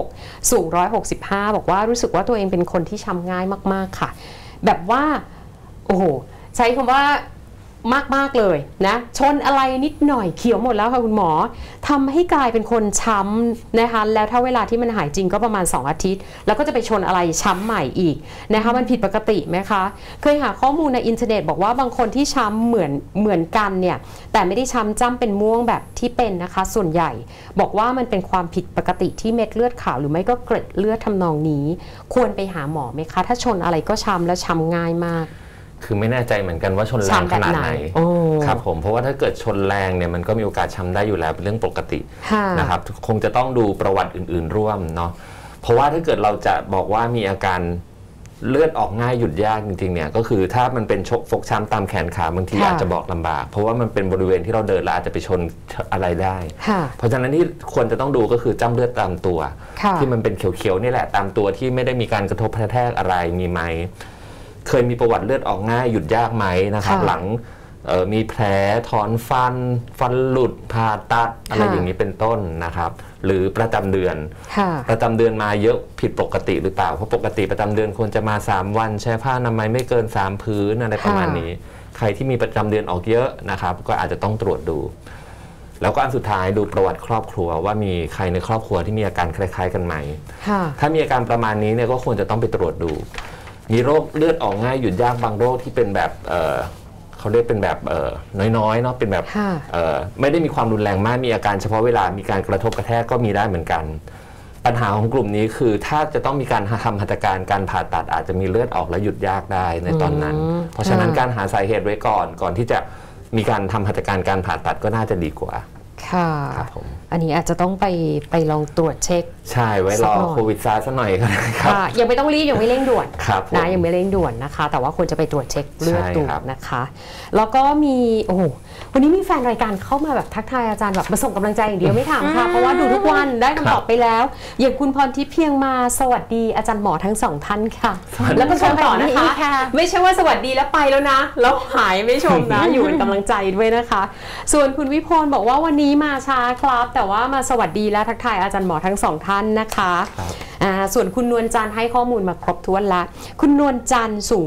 56สูง165บอกว่ารู้สึกว่าตัวเองเป็นคนที่ช้ำง่ายมากๆค่ะแบบว่าโอ้โหใช้คำว่ามากๆเลยนะชนอะไรนิดหน่อยเขียวหมดแล้วค่ะคุณหมอทำให้กลายเป็นคนช้ำนะคะแล้วถ้าเวลาที่มันหายจริงก็ประมาณ2 อาทิตย์แล้วก็จะไปชนอะไรช้ำใหม่อีกนะคะมันผิดปกติไหมคะเคยหาข้อมูลในอินเทอร์เน็ตบอกว่าบางคนที่ช้ำเหมือนกันเนี่ยแต่ไม่ได้ช้ำจ้ำเป็นม่วงแบบที่เป็นนะคะส่วนใหญ่บอกว่ามันเป็นความผิดปกติที่เม็ดเลือดขาวหรือไม่ก็เกล็ดเลือดทำนองนี้ควรไปหาหมอไหมคะถ้าชนอะไรก็ช้ำแล้วช้ำง่ายมากคือไม่แน่ใจเหมือนกันว่าชนแรงขนาดไหนครับผมเพราะว่าถ้าเกิดชนแรงเนี่ยมันก็มีโอกาสช้ำได้อยู่แล้วเป็นเรื่องปกตินะครับคงจะต้องดูประวัติอื่นๆร่วมเนาะเพราะว่าถ้าเกิดเราจะบอกว่ามีอาการเลือดออกง่ายหยุดยากจริงๆเนี่ยก็คือถ้ามันเป็นฟกช้ำตามแขนขาบางทีอาจจะบอกลำบากเพราะว่ามันเป็นบริเวณที่เราเดินแล้วอาจจะไปชนอะไรได้เพราะฉะนั้นที่ควรจะต้องดูก็คือจ้ำเลือดตามตัวที่มันเป็นเขียวๆนี่แหละตามตัวที่ไม่ได้มีการกระทบกระแทกอะไรมีไหมเคยมีประวัติเลือดออกง่ายหยุดยากไหมนะครับหลังมีแผลถอนฟันหลุดผ่าตัดอะไรอย่างนี้เป็นต้นนะครับหรือประจำเดือนมาเยอะผิดปกติหรือเปล่าเพราะปกติประจำเดือนควรจะมา3 วันใช้ผ้าอนามัยไม่เกิน3 พื้นอะไรประมาณนี้ใครที่มีประจำเดือนออกเยอะนะครับก็อาจจะต้องตรวจดูแล้วก็อันสุดท้ายดูประวัติครอบครัวว่ามีใครในครอบครัวที่มีอาการคล้ายๆกันไหมถ้ามีอาการประมาณนี้เนี่ยก็ควรจะต้องไปตรวจดูมีโรคเลือดออกง่ายหยุดยากบางโรคที่เป็นแบบเขาเรียกเป็นแบบน้อยๆเนาะเป็นแบบไม่ได้มีความรุนแรงมากมีอาการเฉพาะเวลามีการกระทบกระแทกก็มีได้เหมือนกันปัญหาของกลุ่มนี้คือถ้าจะต้องมีการทำหัตถการผ่าตัดอาจจะมีเลือดออกและหยุดยากได้ในตอนนั้นเพราะฉะนั้นการหาสาเหตุไว้ก่อนที่จะมีการทำหัตถการผ่าตัดก็น่าจะดีกว่าค่ะอันนี้อาจจะต้องไปลองตรวจเช็คใช่ไว้รอโควิดซาสักหน่อยครับยังไม่ต้องรีบยังไม่เร่งด่วนนะยังไม่เร่งด่วนนะคะแต่ว่าควรจะไปตรวจเช็คเลือดดูนะคะแล้วก็มีโอ้โหวันนี้มีแฟนรายการเข้ามาแบบทักทายอาจารย์แบบมาส่งกำลังใจอย่างเดียวไม่ถามค่ะเพราะว่าดูทุกวันได้คำตอบไปแล้วอย่างคุณพรทิพย์เพียงมาสวัสดีอาจารย์หมอทั้ง2 ท่านค่ะแล้วก็ชมต่อนะคะไม่ใช่ว่าสวัสดีแล้วไปแล้วนะแล้วหายไม่ชมนะอยู่เป็นกำลังใจด้วยนะคะส่วนคุณวิพลบอกว่าวันนี้มาช้าครับแต่ว่ามาสวัสดีและทักทายอาจารย์หมอทั้ง2 ท่านนะคะส่วนคุณนวลจันทร์ให้ข้อมูลมาครบถ้วนละคุณนวลจันทร์สูง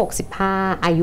165อายุ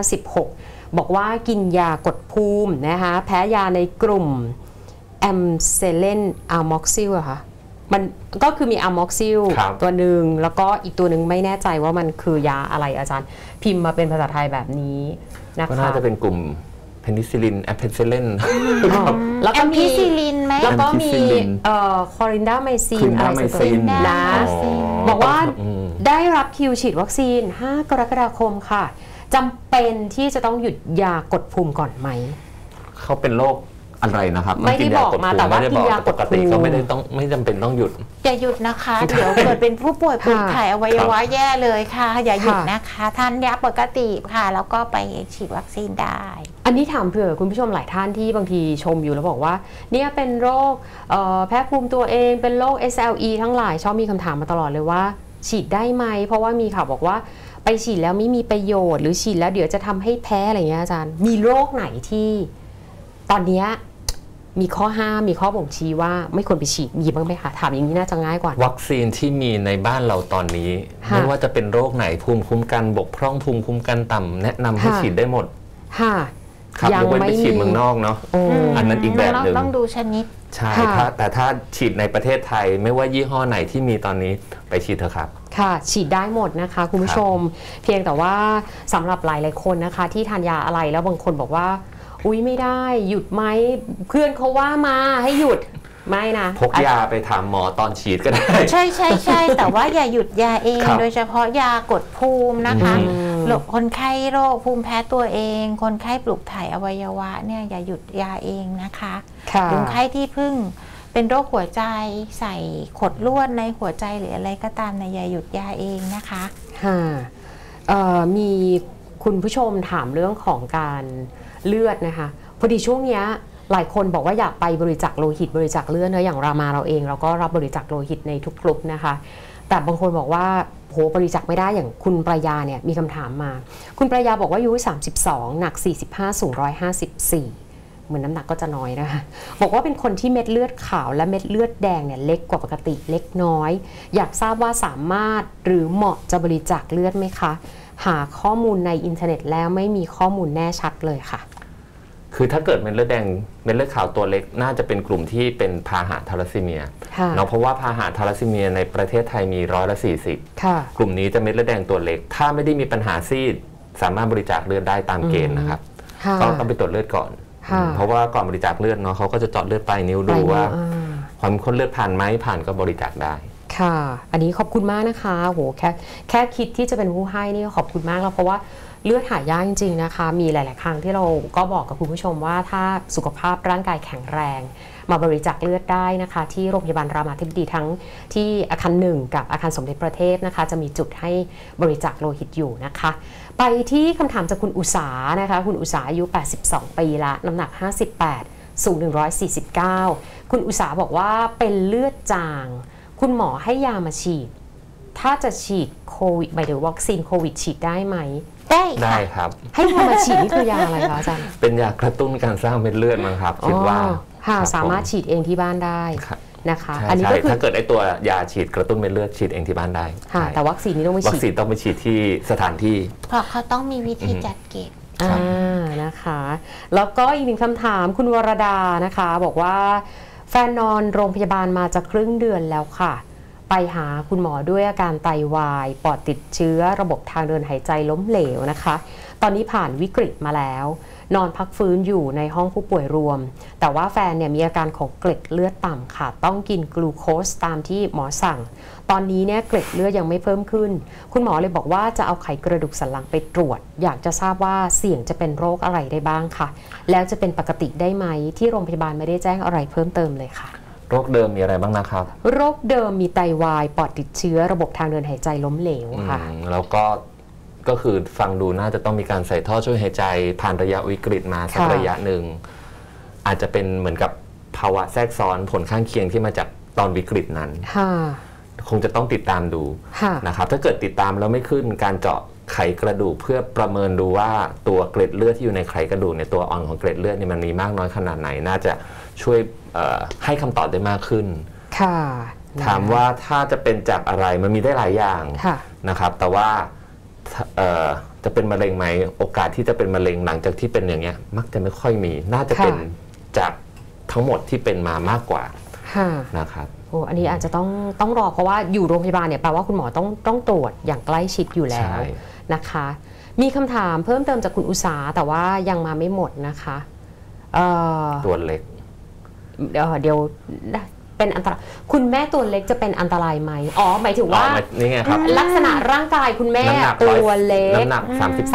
56บอกว่ากินยากดภูมินะคะแพ้ยาในกลุ่มแอมเซเลนอะม็อกซิลอะค่ะมันก็คือมีอะม็อกซิลตัวหนึ่งแล้วก็อีกตัวหนึ่งไม่แน่ใจว่ามันคือยาอะไรอาจารย์พิมพ์มาเป็นภาษาไทยแบบนี้นะคะก็น่าจะเป็นกลุ่มเพนิซิลินแอมเพนิซิลินแล้วก็มีแล้วก็มีคอรินดาไมซินอะไรสักอย่างนะบอกว่าได้รับคิวฉีดวัคซีน5 กรกฎาคมค่ะจำเป็นที่จะต้องหยุดยากดภูมิก่อนไหมเขาเป็นโรคอะไรนะครับไม่ได้บอกมาแต่ว่ากินยากดภูมิก็ไม่จำเป็นต้องหยุดอย่าหยุดนะคะเดี๋ยวเกิดเป็นผู้ป่วยปวดถ่ายอวัยวะแย่เลยค่ะอย่าหยุดนะคะทานยาปกติค่ะแล้วก็ไปฉีดวัคซีนได้อันนี้ถามเผื่อคุณผู้ชมหลายท่านที่บางทีชมอยู่แล้วบอกว่าเนี่ยเป็นโรคแพ้ภูมิตัวเองเป็นโรค SLE ทั้งหลายชอบมีคำถามมาตลอดเลยว่าฉีดได้ไหมเพราะว่ามีข่าวบอกว่าไปฉีดแล้วไม่มีประโยชน์หรือฉีดแล้วเดี๋ยวจะทำให้แพ้อะไรเงี้ยอาจารย์มีโรคไหนที่ตอนนี้มีข้อห้ามมีข้อบ่งชี้ว่าไม่ควรไปฉีดมีบ้างไหมคะถามอย่างนี้น่าจะง่ายกว่าวัคซีนที่มีในบ้านเราตอนนี้ไม่ว่าจะเป็นโรคไหนภูมิคุ้มกันบกพร่องภูมิคุ้มกันต่ำแนะนำให้ฉีดได้หมดค่ะยังไม่ฉีดเมืองนอกเนาะอันนั้นอีกแบบหนึ่งต้องดูชนิดใช่แต่ถ้าฉีดในประเทศไทยไม่ว่ายี่ห้อไหนที่มีตอนนี้ไปฉีดเถอะครับค่ะฉีดได้หมดนะคะคุณผู้ชมเพียงแต่ว่าสำหรับหลายๆคนนะคะที่ทานยาอะไรแล้วบางคนบอกว่าอุ๊ยไม่ได้หยุดไหมเพื่อนเขาว่ามาให้หยุดไม่นะพกยาไปถามหมอตอนฉีดก็ได้ใช่ใช่ใช่แต่ว่าอย่าหยุดยาเองโดยเฉพาะยากดภูมินะคะคนไข้โรคภูมิแพ้ตัวเองคนไข้ปลูกถ่ายอวัยวะเนี่ยอย่าหยุดยาเองนะคะคนไข้ที่เพิ่งเป็นโรคหัวใจใส่ขดลวดในหัวใจหรืออะไรก็ตามในอย่าหยุดยาเองนะคะมีคุณผู้ชมถามเรื่องของการเลือดนะคะพอดีช่วงนี้หลายคนบอกว่าอยากไปบริจาคโลหิตบริจาคเลือดเนอะอย่างรามาเราเองเราก็รับบริจาคโลหิตในทุกกลุ่มนะคะแต่บางคนบอกว่าโหบริจาคไม่ได้อย่างคุณปรายาเนี่ยมีคำถามมาคุณปรายาบอกว่าอายุ32หนัก45สูง154เหมือนน้ำหนักก็จะน้อยนะคะบอกว่าเป็นคนที่เม็ดเลือดขาวและเม็ดเลือดแดงเนี่ยเล็กกว่าปกติเล็กน้อยอยากทราบว่าสามารถหรือเหมาะจะบริจาคเลือดไหมคะหาข้อมูลในอินเทอร์เน็ตแล้วไม่มีข้อมูลแน่ชัดเลยค่ะคือถ้าเกิดเม็ดเลือดแดงเม็ดเลือดขาวตัวเล็กน่าจะเป็นกลุ่มที่เป็นพาหะทาลัสซีเมียเนาะเพราะว่าพาหะทาลัสซีเมียในประเทศไทยมี140กลุ่มนี้จะเม็ดเลือดแดงตัวเล็กถ้าไม่ได้มีปัญหาซีดสามารถบริจาคเลือดได้ตามเกณฑ์นะครับก็ต้องไปตรวจเลือดก่อนเพราะว่าก่อนบริจาคเลือดเนาะเขาก็จะเจาะเลือดปลายนิ้วดูว่าความข้นเลือดผ่านไหมผ่านก็บริจาคได้ค่ะอันนี้ขอบคุณมากนะคะโหแค่คิดที่จะเป็นผู้ให้นี่ขอบคุณมากแล้วเพราะว่าเลือดหายากจริงๆนะคะมีหลายๆครั้งที่เราก็บอกกับคุณผู้ชมว่าถ้าสุขภาพร่างกายแข็งแรงมาบริจาคเลือดได้นะคะที่โรงพยาบาลรามาธิบดีทั้งที่อาคาร1กับอาคารสมเด็จพระเทพนะคะจะมีจุดให้บริจาคโลหิตอยู่นะคะไปที่คำถามจากคุณอุษานะคะคุณอุษาอายุ82ปีละน้ำหนัก58สูง149คุณอุษาบอกว่าเป็นเลือดจางคุณหมอให้ยามาฉีดถ้าจะฉีดโควิดหมายถึงวัคซีนโควิดฉีดได้ไหมได้ครับให้ยามาฉีดนี่คือยาอะไรคะอาจารย์เป็นยากระตุ้นการสร้างเม็ดเลือดมั้งครับคิดว่าสามารถฉีดเองที่บ้านได้นะคะอันนี้ก็คือถ้าเกิดไอตัวยาฉีดกระตุ้นเม็ดเลือดฉีดเองที่บ้านได้แต่วัคซีนนี้ต้องไปฉีดวัคซีนต้องไปฉีดที่สถานที่เพราะเขาต้องมีวิธีจัดเก็บนะคะแล้วก็อีกหนึ่งคำถามคุณวรดานะคะบอกว่าแฟนนอนโรงพยาบาลมาจะครึ่งเดือนแล้วค่ะไปหาคุณหมอด้วยอาการไตวายปอดติดเชื้อระบบทางเดินหายใจล้มเหลวนะคะตอนนี้ผ่านวิกฤตมาแล้วนอนพักฟื้นอยู่ในห้องผู้ป่วยรวมแต่ว่าแฟนเนี่ยมีอาการของเกล็ดเลือดต่ำค่ะต้องกินกลูโคสตามที่หมอสั่งตอนนี้เนี่ยเกล็ดเลือดยังไม่เพิ่มขึ้นคุณหมอเลยบอกว่าจะเอาไขกระดูกสันหลังไปตรวจอยากจะทราบว่าเสี่ยงจะเป็นโรคอะไรได้บ้างค่ะแล้วจะเป็นปกติได้ไหมที่โรงพยาบาลไม่ได้แจ้งอะไรเพิ่มเติมเลยค่ะโรคเดิมมีอะไรบ้างนะครับโรคเดิมมีไตวายปอดติดเชื้อระบบทางเดินหายใจล้มเหลวค่ะแล้วก็คือฟังดูน่าจะต้องมีการใส่ท่อช่วยหายใจผ่านระยะวิกฤตมาสักระยะหนึ่งอาจจะเป็นเหมือนกับภาวะแทรกซ้อนผลข้างเคียงที่มาจากตอนวิกฤตนั้นคงจะต้องติดตามดูนะครับถ้าเกิดติดตามแล้วไม่ขึ้นการเจาะไขกระดูกเพื่อประเมินดูว่าตัวเกล็ดเลือดที่อยู่ในไขกระดูกในตัวอ่อนของเกล็ดเลือดนี่มันมีมากน้อยขนาดไหนน่าจะช่วยให้คำตอบได้มากขึ้นถามว่าถ้าจะเป็นจากอะไรมันมีได้หลายอย่างนะครับแต่ว่าจะเป็นมะเร็งไหมโอกาสที่จะเป็นมะเร็งหลังจากที่เป็นอย่างเงี้ยมักจะไม่ค่อยมีน่าจะเป็นจากทั้งหมดที่เป็นมามากกว่านะครับโอ้อันนี้อาจจะต้องรอเพราะว่าอยู่โรงพยาบาลเนี่ยแปลว่าคุณหมอต้องตรวจอย่างใกล้ชิดอยู่แล้วนะคะมีคำถามเพิ่มเติมจากคุณอุษาแต่ว่ายังมาไม่หมดนะคะตัวเล็กเดี๋ยวเป็นอันตรายคุณแม่ตัวเล็กจะเป็นอันตรายไหมหมายถึงว่านี่ไงครับลักษณะร่างกายคุณแม่ตัวเล็กน้ำหนัก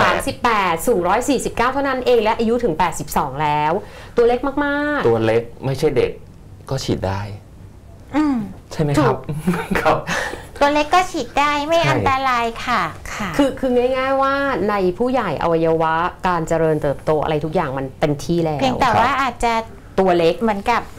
38สูง149เท่านั้นเองและอายุถึง82แล้วตัวเล็กมากๆตัวเล็กไม่ใช่เด็กก็ฉีดได้ใช่ไหมครับครับตัวเล็กก็ฉีดได้ไม่อันตรายค่ะคือง่ายๆว่าในผู้ใหญ่อวัยวะการเจริญเติบโตอะไรทุกอย่างมันเป็นที่แล้วเพียงแต่ว่าอาจจะตัวเล็กเหมือนกับ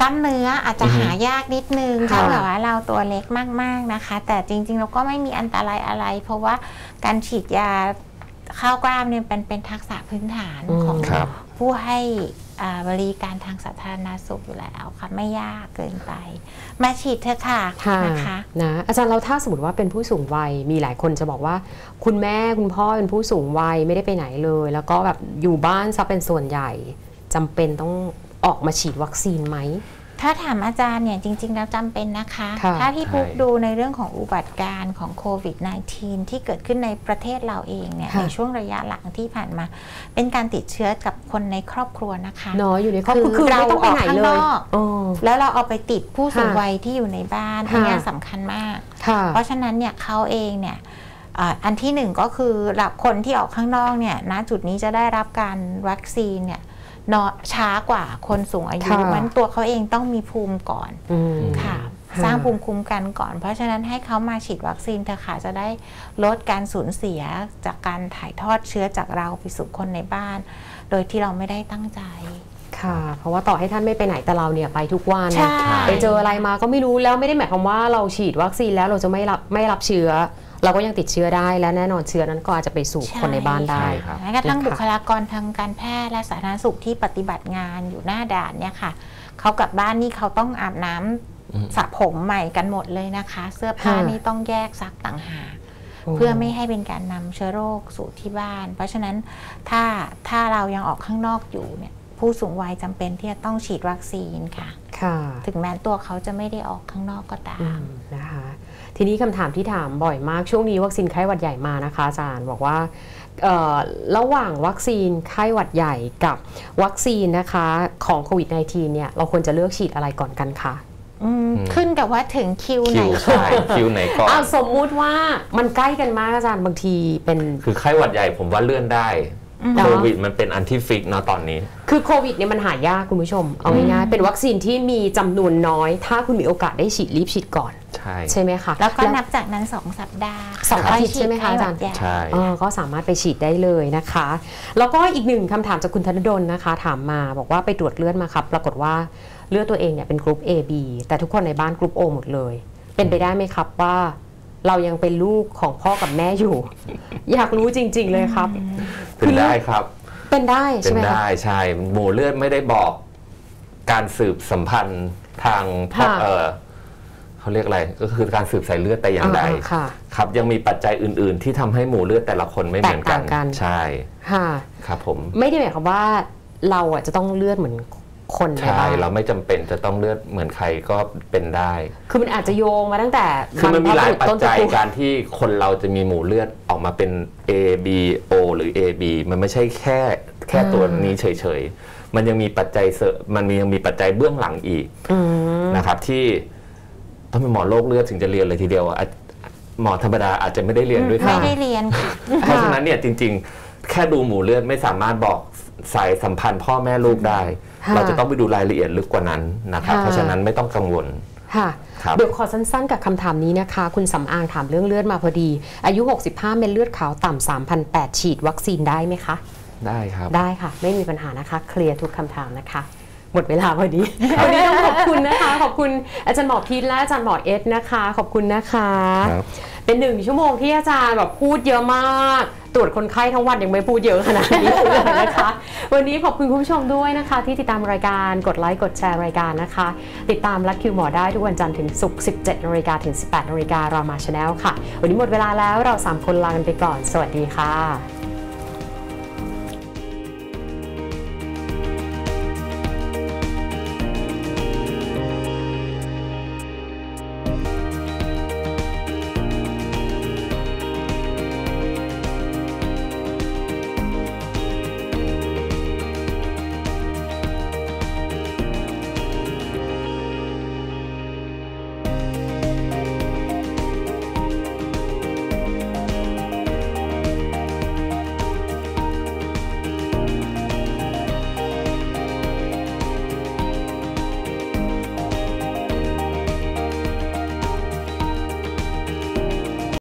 กล้ามเนื้ออาจจะหายากนิดนึงถ้าแบบว่าเราตัวเล็กมากๆนะคะแต่จริงๆเราก็ไม่มีอันตรายอะไรเพราะว่าการฉีดยาเข้ากล้ามเนี่ยเป็นทักษะพื้นฐานของผู้ให้บริการทางสาธารณสุขอยู่แล้วค่ะไม่ยากเกินไปมาฉีดเถอะค่ะนะคะนะอาจารย์เราถ้าสมมติว่าเป็นผู้สูงวัยมีหลายคนจะบอกว่าคุณแม่คุณพ่อเป็นผู้สูงวัยไม่ได้ไปไหนเลยแล้วก็แบบอยู่บ้านซะเป็นส่วนใหญ่จำเป็นต้องออกมาฉีดวัคซีนไหมถ้าถามอาจารย์เนี่ยจริงๆแล้วจำเป็นนะคะถ้าพี่ปุ๊กดูในเรื่องของอุบัติการของโควิด -19 ที่เกิดขึ้นในประเทศเราเองเนี่ยในช่วงระยะหลังที่ผ่านมาเป็นการติดเชื้อกับคนในครอบครัวนะคะน้อยอยู่ในครอบครัวคือเราออกข้างนอกแล้วเราเอาไปติดผู้สูงวัยที่อยู่ในบ้านอันนี้สำคัญมากเพราะฉะนั้นเนี่ยเขาเองเนี่ยอันที่หนึ่งก็คือคนที่ออกข้างนอกเนี่ยณจุดนี้จะได้รับการวัคซีนเนี่ยช้ากว่าคนสูงอายุมันตัวเขาเองต้องมีภูมิก่อนค่ะสร้างภูมิคุ้มกันก่อนเพราะฉะนั้นให้เขามาฉีดวัคซีนเถอะค่ะจะได้ลดการสูญเสียจากการถ่ายทอดเชื้อจากเราไปสู่คนในบ้านโดยที่เราไม่ได้ตั้งใจค่ะเพราะว่าต่อให้ท่านไม่ไปไหนแต่เราเนี่ยไปทุกวันไปเจออะไรมาก็ไม่รู้แล้วไม่ได้หมายความว่าเราฉีดวัคซีนแล้วเราจะไม่รับเชื้อเราก็ยังติดเชื้อได้และแน่นอนเชื้อนั้นก็อาจจะไปสู่คนในบ้านได้แม้กระทั่งบุคลากรทางการแพทย์และสาธารณสุขที่ปฏิบัติงานอยู่หน้าด่านเนี่ยค่ะเขากลับบ้านนี่เขาต้องอาบน้ำสระผมใหม่กันหมดเลยนะคะเสื้อผ้านี่ต้องแยกซักต่างหากเพื่อไม่ให้เป็นการนำเชื้อโรคสู่ที่บ้านเพราะฉะนั้นถ้าเรายังออกข้างนอกอยู่เนี่ยผู้สูงวัยจำเป็นที่จะต้องฉีดวัคซีนค่ะถึงแม้ตัวเขาจะไม่ได้ออกข้างนอกก็ตามนะคะทีนี้คำถามที่ถามบ่อยมากช่วงนี้วัคซีนไข้หวัดใหญ่มานะคะอาจารย์บอกว่าระหว่างวัคซีนไข้หวัดใหญ่กับวัคซีนนะคะของโควิด -19 เนี่ยเราควรจะเลือกฉีดอะไรก่อนกันคะขึ้นกับว่าถึงคิวไหนคิวไหนก่อนสมมุติว่ามันใกล้กันมากอาจารย์บางทีเป็นคือไข้หวัดใหญ่ผมว่าเลื่อนได้โควิดมันเป็นอันที่ฟิกเนาะตอนนี้คือโควิดเนี่ยมันหายากคุณผู้ชมเอาง่ายๆเป็นวัคซีนที่มีจำนวนน้อยถ้าคุณมีโอกาสได้ฉีดรีบฉีดก่อนใช่ไหมคะแล้วก็นับจากนั้น2 สัปดาห์ 2 อาทิตย์ใช่ไหมคะอาจารย์ใช่ก็สามารถไปฉีดได้เลยนะคะแล้วก็อีกหนึ่งคำถามจากคุณธนดลนะคะถามมาบอกว่าไปตรวจเลือดมาครับปรากฏว่าเลือดตัวเองเนี่ยเป็นกรุ๊ป AB แต่ทุกคนในบ้านกรุ๊ป O หมดเลยเป็นไปได้ไหมครับว่าเรายังเป็นลูกของพ่อกับแม่อยู่ อยากรู้จริงๆเลยครับเป็นได้ครับเป็นได้ใช่ไหมเป็นได้ใช่หมู่เลือดไม่ได้บอกการสืบสัมพันธ์ทางเขาเรียกอะไรก็คือการสืบสายเลือดแต่อย่างใดครับยังมีปัจจัยอื่นๆที่ทำให้หมู่เลือดแต่ละคนไม่เหมือนกันใช่ครับผมไม่ได้หมายความว่าเราจะต้องเลือดเหมือนคนใช่เราไม่จำเป็นจะต้องเลือดเหมือนใครก็เป็นได้คือมันอาจจะโยงมาตั้งแต่คือมันมีหลายปัจจัยการที่คนเราจะมีหมู่เลือดออกมาเป็น A B O หรือ AB มันไม่ใช่แค่ตัวนี้เฉยๆมันยังมีปัจจัยมันยังมีปัจจัยเบื้องหลังอีกนะครับที่ต้องเป็นหมอโรคเลือดถึงจะเรียนเลยทีเดียวหมอธรรมดาอาจจะไม่ได้เรียนด้วยไม่ได้เรียนเพราะฉะนั้นเนี่ยจริงๆแค่ดูหมู่เลือดไม่สามารถบอกสายสัมพันธ์พ่อแม่ลูกได้เราจะต้องไปดูรายละเอียดลึกกว่านั้นนะครับเพราะฉะนั้นไม่ต้องกังวลเดี๋ยวขอสั้นๆกับคำถามนี้นะคะคุณสำอางถามเรื่องเลือดมาพอดีอายุ65เม็ดเลือดขาวต่ำ 3,800 ฉีดวัคซีนได้ไหมคะได้ครับได้ค่ะไม่มีปัญหานะคะเคลียร์ทุกคำถามนะคะหมดเวลาพอดีวันนี้ต้องขอบคุณนะคะขอบคุณอาจารย์หมอพีทและอาจารย์หมอเอสนะคะขอบคุณนะคะเป็น1 ชั่วโมงที่อาจารย์แบบพูดเยอะมากตรวจคนไข้ทั้งวันยังไม่พูดเยอะขนาดนี้เลยนะคะวันนี้ขอบคุณคุณผู้ชมด้วยนะคะที่ติดตามรายการกดไลค์กดแชร์รายการนะคะติดตามรัดคิวหมอได้ทุกวันจันทร์ถึงศุกร์ 17 น.ถึง 18 น.รามา Channel ค่ะวันนี้หมดเวลาแล้วเรา3 คนลากันไปก่อนสวัสดีค่ะ